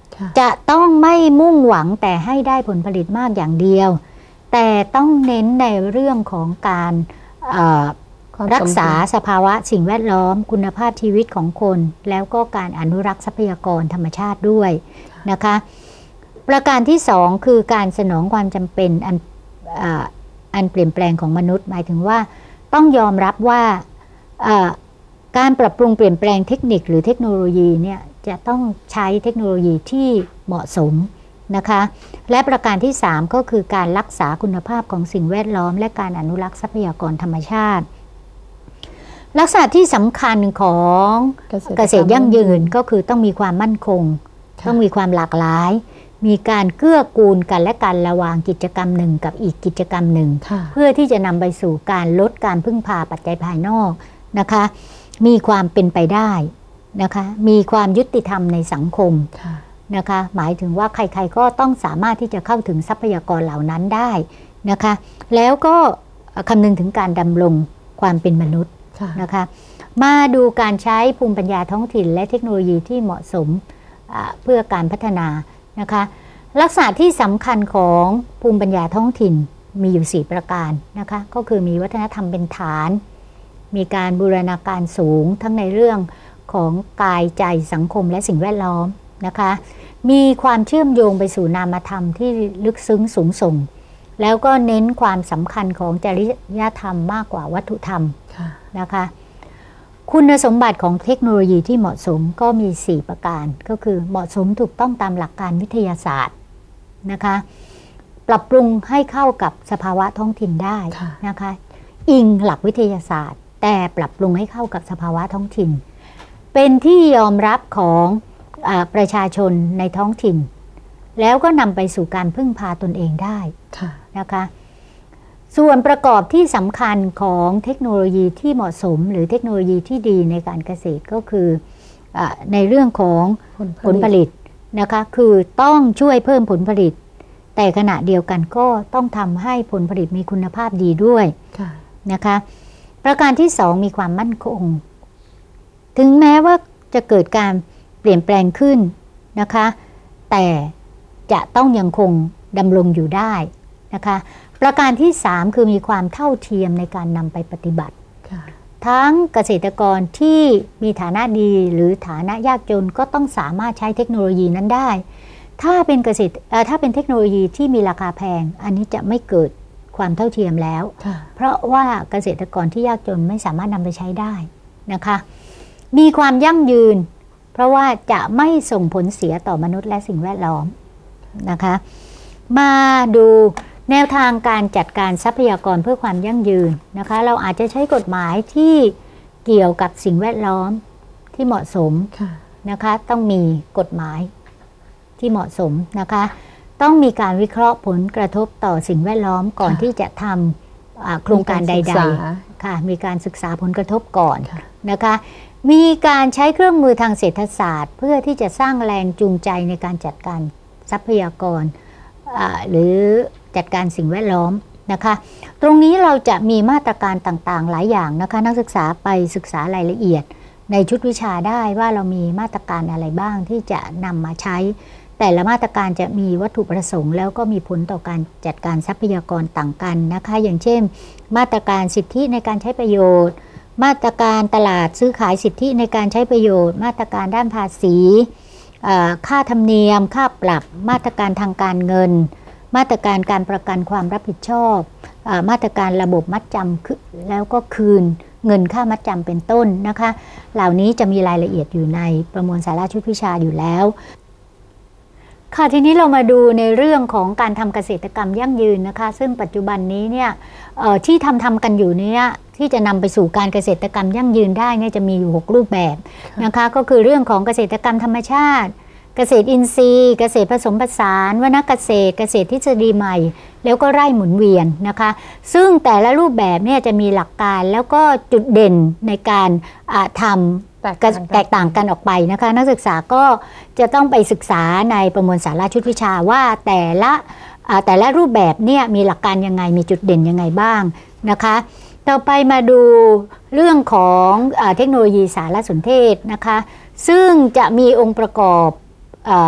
จะต้องไม่มุ่งหวังแต่ให้ได้ผลผลิตมากอย่างเดียวแต่ต้องเน้นในเรื่องของการรักษาสภาวะสิ่งแวดล้อมคุณภาพชีวิตของคนแล้วก็การอนุรักษ์ทรัพยากรธรรมชาติด้วยนะคะประการที่สองคือการสนองความจำเป็นอันเปลี่ยนแปลงของมนุษย์หมายถึงว่าต้องยอมรับว่าการปรับปรุงเปลี่ยนแปลงเทคนิคหรือเทคโนโลยีเนี่ยจะต้องใช้เทคโนโลยีที่เหมาะสมนะคะและประการที่3ก็คือการรักษาคุณภาพของสิ่งแวดล้อมและการอนุรักษ์ทรัพยากรธรรมชาติลักษณะที่สำคัญของเกษตรยั่งยืนก็คือต้องมีความมั่นคงต้องมีความหลากหลายมีการเกื้อกูลกันและกันระหว่างกิจกรรมหนึ่งกับอีกกิจกรรมหนึ่งเพื่อที่จะนำไปสู่การลดการพึ่งพาปัจจัยภายนอกนะคะมีความเป็นไปได้นะคะมีความยุติธรรมในสังคมนะคะหมายถึงว่าใครๆก็ต้องสามารถที่จะเข้าถึงทรัพยากรเหล่านั้นได้นะคะแล้วก็คำนึงถึงการดำรงความเป็นมนุษย์นะคะมาดูการใช้ภูมิปัญญาท้องถิ่นและเทคโนโลยีที่เหมาะสมเพื่อการพัฒนานะคะลักษณะที่สำคัญของภูมิปัญญาท้องถิ่นมีอยู่4ประการนะคะก็คือมีวัฒนธรรมเป็นฐานมีการบูรณาการสูงทั้งในเรื่องของกายใจสังคมและสิ่งแวดล้อมนะคะมีความเชื่อมโยงไปสู่นามธรรมที่ลึกซึ้งสูงส่งแล้วก็เน้นความสำคัญของจริยธรรมมากกว่าวัตถุธรรมนะคะคุณสมบัติของเทคโนโลยีที่เหมาะสมก็มี4ประการก็คือเหมาะสมถูกต้องตามหลักการวิทยาศาสตร์นะคะปรับปรุงให้เข้ากับสภาวะท้องถิ่นได้นะคะอิงหลักวิทยาศาสตร์แต่ปรับปรุงให้เข้ากับสภาวะท้องถิ่นเป็นที่ยอมรับของประชาชนในท้องถิ่นแล้วก็นำไปสู่การพึ่งพาตนเองได้นะคะส่วนประกอบที่สำคัญของเทคโนโลยีที่เหมาะสมหรือเทคโนโลยีที่ดีในการเกษตรก็คือในเรื่องของผลผลิตนะคะคือต้องช่วยเพิ่มผลผลิตแต่ขณะเดียวกันก็ต้องทำให้ผลผลิตมีคุณภาพดีด้วยนะคะประการที่2มีความมั่นคงถึงแม้ว่าจะเกิดการเปลี่ยนแปลงขึ้นนะคะแต่จะต้องยังคงดำรงอยู่ได้นะคะประการที่3คือมีความเท่าเทียมในการนำไปปฏิบัติทั้งเกษตรกรที่มีฐานะดีหรือฐานะยากจนก็ต้องสามารถใช้เทคโนโลยีนั้นได้ถ้าเป็นเทคโนโลยีที่มีราคาแพงอันนี้จะไม่เกิดความเท่าเทียมแล้วเพราะว่าเกษตรกรที่ยากจนไม่สามารถนำไปใช้ได้นะคะมีความยั่งยืนเพราะว่าจะไม่ส่งผลเสียต่อมนุษย์และสิ่งแวดล้อมนะคะมาดูแนวทางการจัดการทรัพยากรเพื่อความยั่งยืนนะคะเราอาจจะใช้กฎหมายที่เกี่ยวกับสิ่งแวดล้อมที่เหมาะสมนะคะต้องมีกฎหมายที่เหมาะสมนะคะต้องมีการวิเคราะห์ผลกระทบต่อสิ่งแวดล้อมก่อนที่จะทำโครงการใดๆค่ะมีการศึกษาผลกระทบก่อนนะคะมีการใช้เครื่องมือทางเศรษฐศาสตร์เพื่อที่จะสร้างแรงจูงใจในการจัดการทรัพยากรหรือจัดการสิ่งแวดล้อมนะคะตรงนี้เราจะมีมาตรการต่างๆหลายอย่างนะคะนักศึกษาไปศึกษารายละเอียดในชุดวิชาได้ว่าเรามีมาตรการอะไรบ้างที่จะนำมาใช้แต่ละมาตรการจะมีวัตถุประสงค์แล้วก็มีผลต่อการจัดการทรัพยากรต่างกันนะคะอย่างเช่นมาตรการสิทธิในการใช้ประโยชน์มาตรการตลาดซื้อขายสิทธิในการใช้ประโยชน์มาตรการด้านภาษีค่าธรรมเนียมค่าปรับมาตรการทางการเงินมาตรการการประกันความรับผิดชอบมาตรการระบบมัดจำแล้วก็คืนเงินค่ามัดจำเป็นต้นนะคะเหล่านี้จะมีรายละเอียดอยู่ในประมวลสาระชุดวิชาอยู่แล้วค่ะทีนี้เรามาดูในเรื่องของการทำเกษตรกรรมยั่งยืนนะคะซึ่งปัจจุบันนี้เนี่ยที่ทำกันอยู่เนี่ยที่จะนำไปสู่การเกษตรกรรมยั่งยืนได้เนี่ยจะมีอยู่6รูปแบบนะคะก็คือเรื่องของเกษตรกรรมธรรมชาติเกษตรอินทรีย์เกษตรผสมผสานวณเกษตรเกษตรทฤษฎีใหม่แล้วก็ไร่หมุนเวียนนะคะซึ่งแต่ละรูปแบบเนี่ยจะมีหลักการแล้วก็จุดเด่นในการทำแตกต่างกันออกไปนะคะนักศึกษาก็จะต้องไปศึกษาในประมวลสาระชุดวิชาว่าแต่ละรูปแบบเนี่ยมีหลักการยังไงมีจุดเด่นยังไงบ้างนะคะต่อไปมาดูเรื่องของเทคโนโลยีสารสนเทศนะคะซึ่งจะมีองค์ประกอบ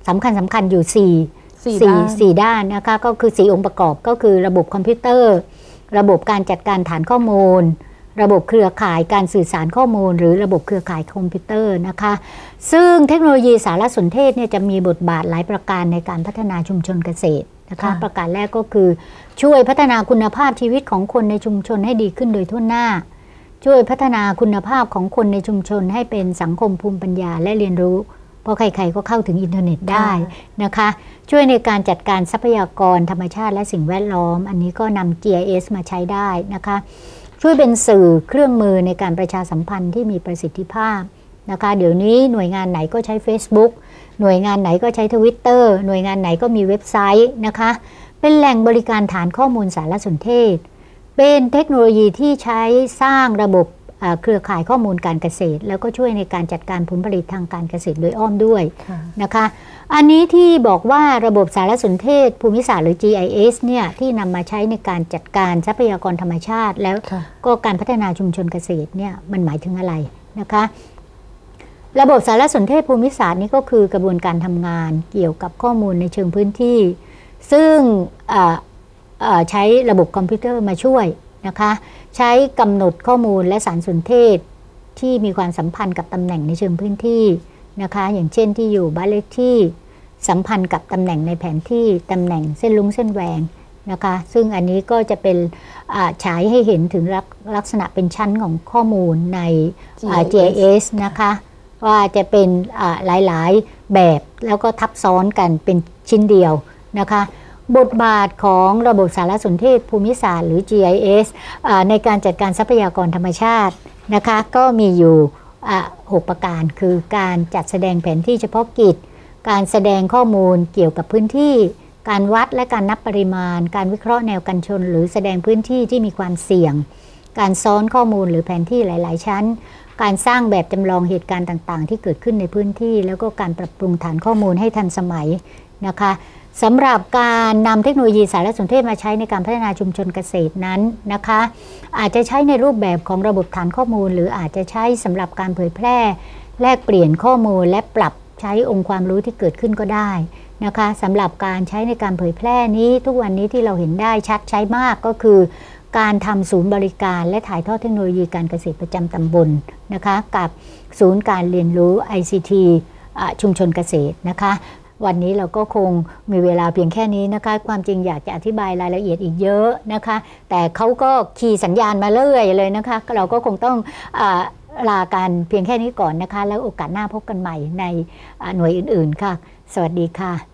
สำคัญอยู่4ด้านนะคะก็คือ4องค์ประกอบก็คือระบบคอมพิวเตอร์ระบบการจัดการฐานข้อมูลระบบเครือข่ายการสื่อสารข้อมูลหรือระบบเครือข่ายคอมพิวเตอร์นะคะซึ่งเทคโนโลยีสารสนเทศเนี่ยจะมีบทบาทหลายประการในการพัฒนาชุมชนเกษตรนะคะประการแรกก็คือช่วยพัฒนาคุณภาพชีวิตของคนในชุมชนให้ดีขึ้นโดยทั่วหน้าช่วยพัฒนาคุณภาพของคนในชุมชนให้เป็นสังคมภูมิปัญญาและเรียนรู้เพราะใครๆก็เข้าถึงอินเทอร์เน็ตได้นะคะช่วยในการจัดการทรัพยากรธรรมชาติและสิ่งแวดล้อมอันนี้ก็นำ GIS มาใช้ได้นะคะช่วยเป็นสื่อเครื่องมือในการประชาสัมพันธ์ที่มีประสิทธิภาพนะคะเดี๋ยวนี้หน่วยงานไหนก็ใช้ Facebook หน่วยงานไหนก็ใช้ Twitter หน่วยงานไหนก็มีเว็บไซต์นะคะเป็นแหล่งบริการฐานข้อมูลสารสนเทศเป็นเทคโนโลยีที่ใช้สร้างระบบเครือข่ายข้อมูลการเกษตรแล้วก็ช่วยในการจัดการผลผลิตทางการเกษตรโดยอ้อมด้วยนะคะอันนี้ที่บอกว่าระบบสารสนเทศภูมิศาสตร์หรือ GIS เนี่ยที่นำมาใช้ในการจัดการทรัพยากรธรรมชาติแล้วก็การพัฒนาชุมชนเกษตรเนี่ยมันหมายถึงอะไรนะคะระบบสารสนเทศภูมิศาสตร์นี่ก็คือกระบวนการทำงานเกี่ยวกับข้อมูลในเชิงพื้นที่ซึ่งใช้ระบบคอมพิวเตอร์มาช่วยนะคะใช้กำหนดข้อมูลและสารสนเทศที่มีความสัมพันธ์กับตำแหน่งในเชิงพื้นที่นะคะอย่างเช่นที่อยู่บ้านเลขที่สัมพันธ์กับตำแหน่งในแผนที่ตำแหน่งเส้นลุงเส้นแหวงนะคะซึ่งอันนี้ก็จะเป็นฉายให้เห็นถึงลักษณะเป็นชั้นของข้อมูลใน GIS นะคะว่าจะเป็นหลายๆแบบแล้วก็ทับซ้อนกันเป็นชิ้นเดียวนะคะบทบาทของระบบสารสนเทศภูมิศาสตร์หรือ GIS ในการจัดการทรัพยากรธรรมชาตินะคะก็มีอยู่6ประการคือการจัดแสดงแผนที่เฉพาะกิจการแสดงข้อมูลเกี่ยวกับพื้นที่การวัดและการนับปริมาณการวิเคราะห์แนวกันชนหรือแสดงพื้นที่ที่มีความเสี่ยงการซ้อนข้อมูลหรือแผนที่หลายๆชั้นการสร้างแบบจำลองเหตุการณ์ต่างๆที่เกิดขึ้นในพื้นที่แล้วก็การปรับปรุงฐานข้อมูลให้ทันสมัยนะคะสำหรับการนำเทคโนโลยีสารสนเทศมาใช้ในการพัฒนาชุมชนเกษตรนั้นนะคะอาจจะใช้ในรูปแบบของระบบฐานข้อมูลหรืออาจจะใช้สำหรับการเผยแพร่แลกเปลี่ยนข้อมูลและปรับใช้องค์ความรู้ที่เกิดขึ้นก็ได้นะคะสำหรับการใช้ในการเผยแพร่นี้ทุกวันนี้ที่เราเห็นได้ชัดใช้มากก็คือการทำศูนย์บริการและถ่ายทอดเทคโนโลยีการเกษตรประจำตำบลนะคะกับศูนย์การเรียนรู้ ICT ชุมชนเกษตรนะคะวันนี้เราก็คงมีเวลาเพียงแค่นี้นะคะความจริงอยากจะอธิบายรายละเอียดอีกเยอะนะคะแต่เขาก็คีย์สัญญาณมาเรื่อยเลยนะคะเราก็คงต้องลากันเพียงแค่นี้ก่อนนะคะแล้วโอกาสหน้าพบกันใหม่ในหน่วยอื่นๆค่ะสวัสดีค่ะ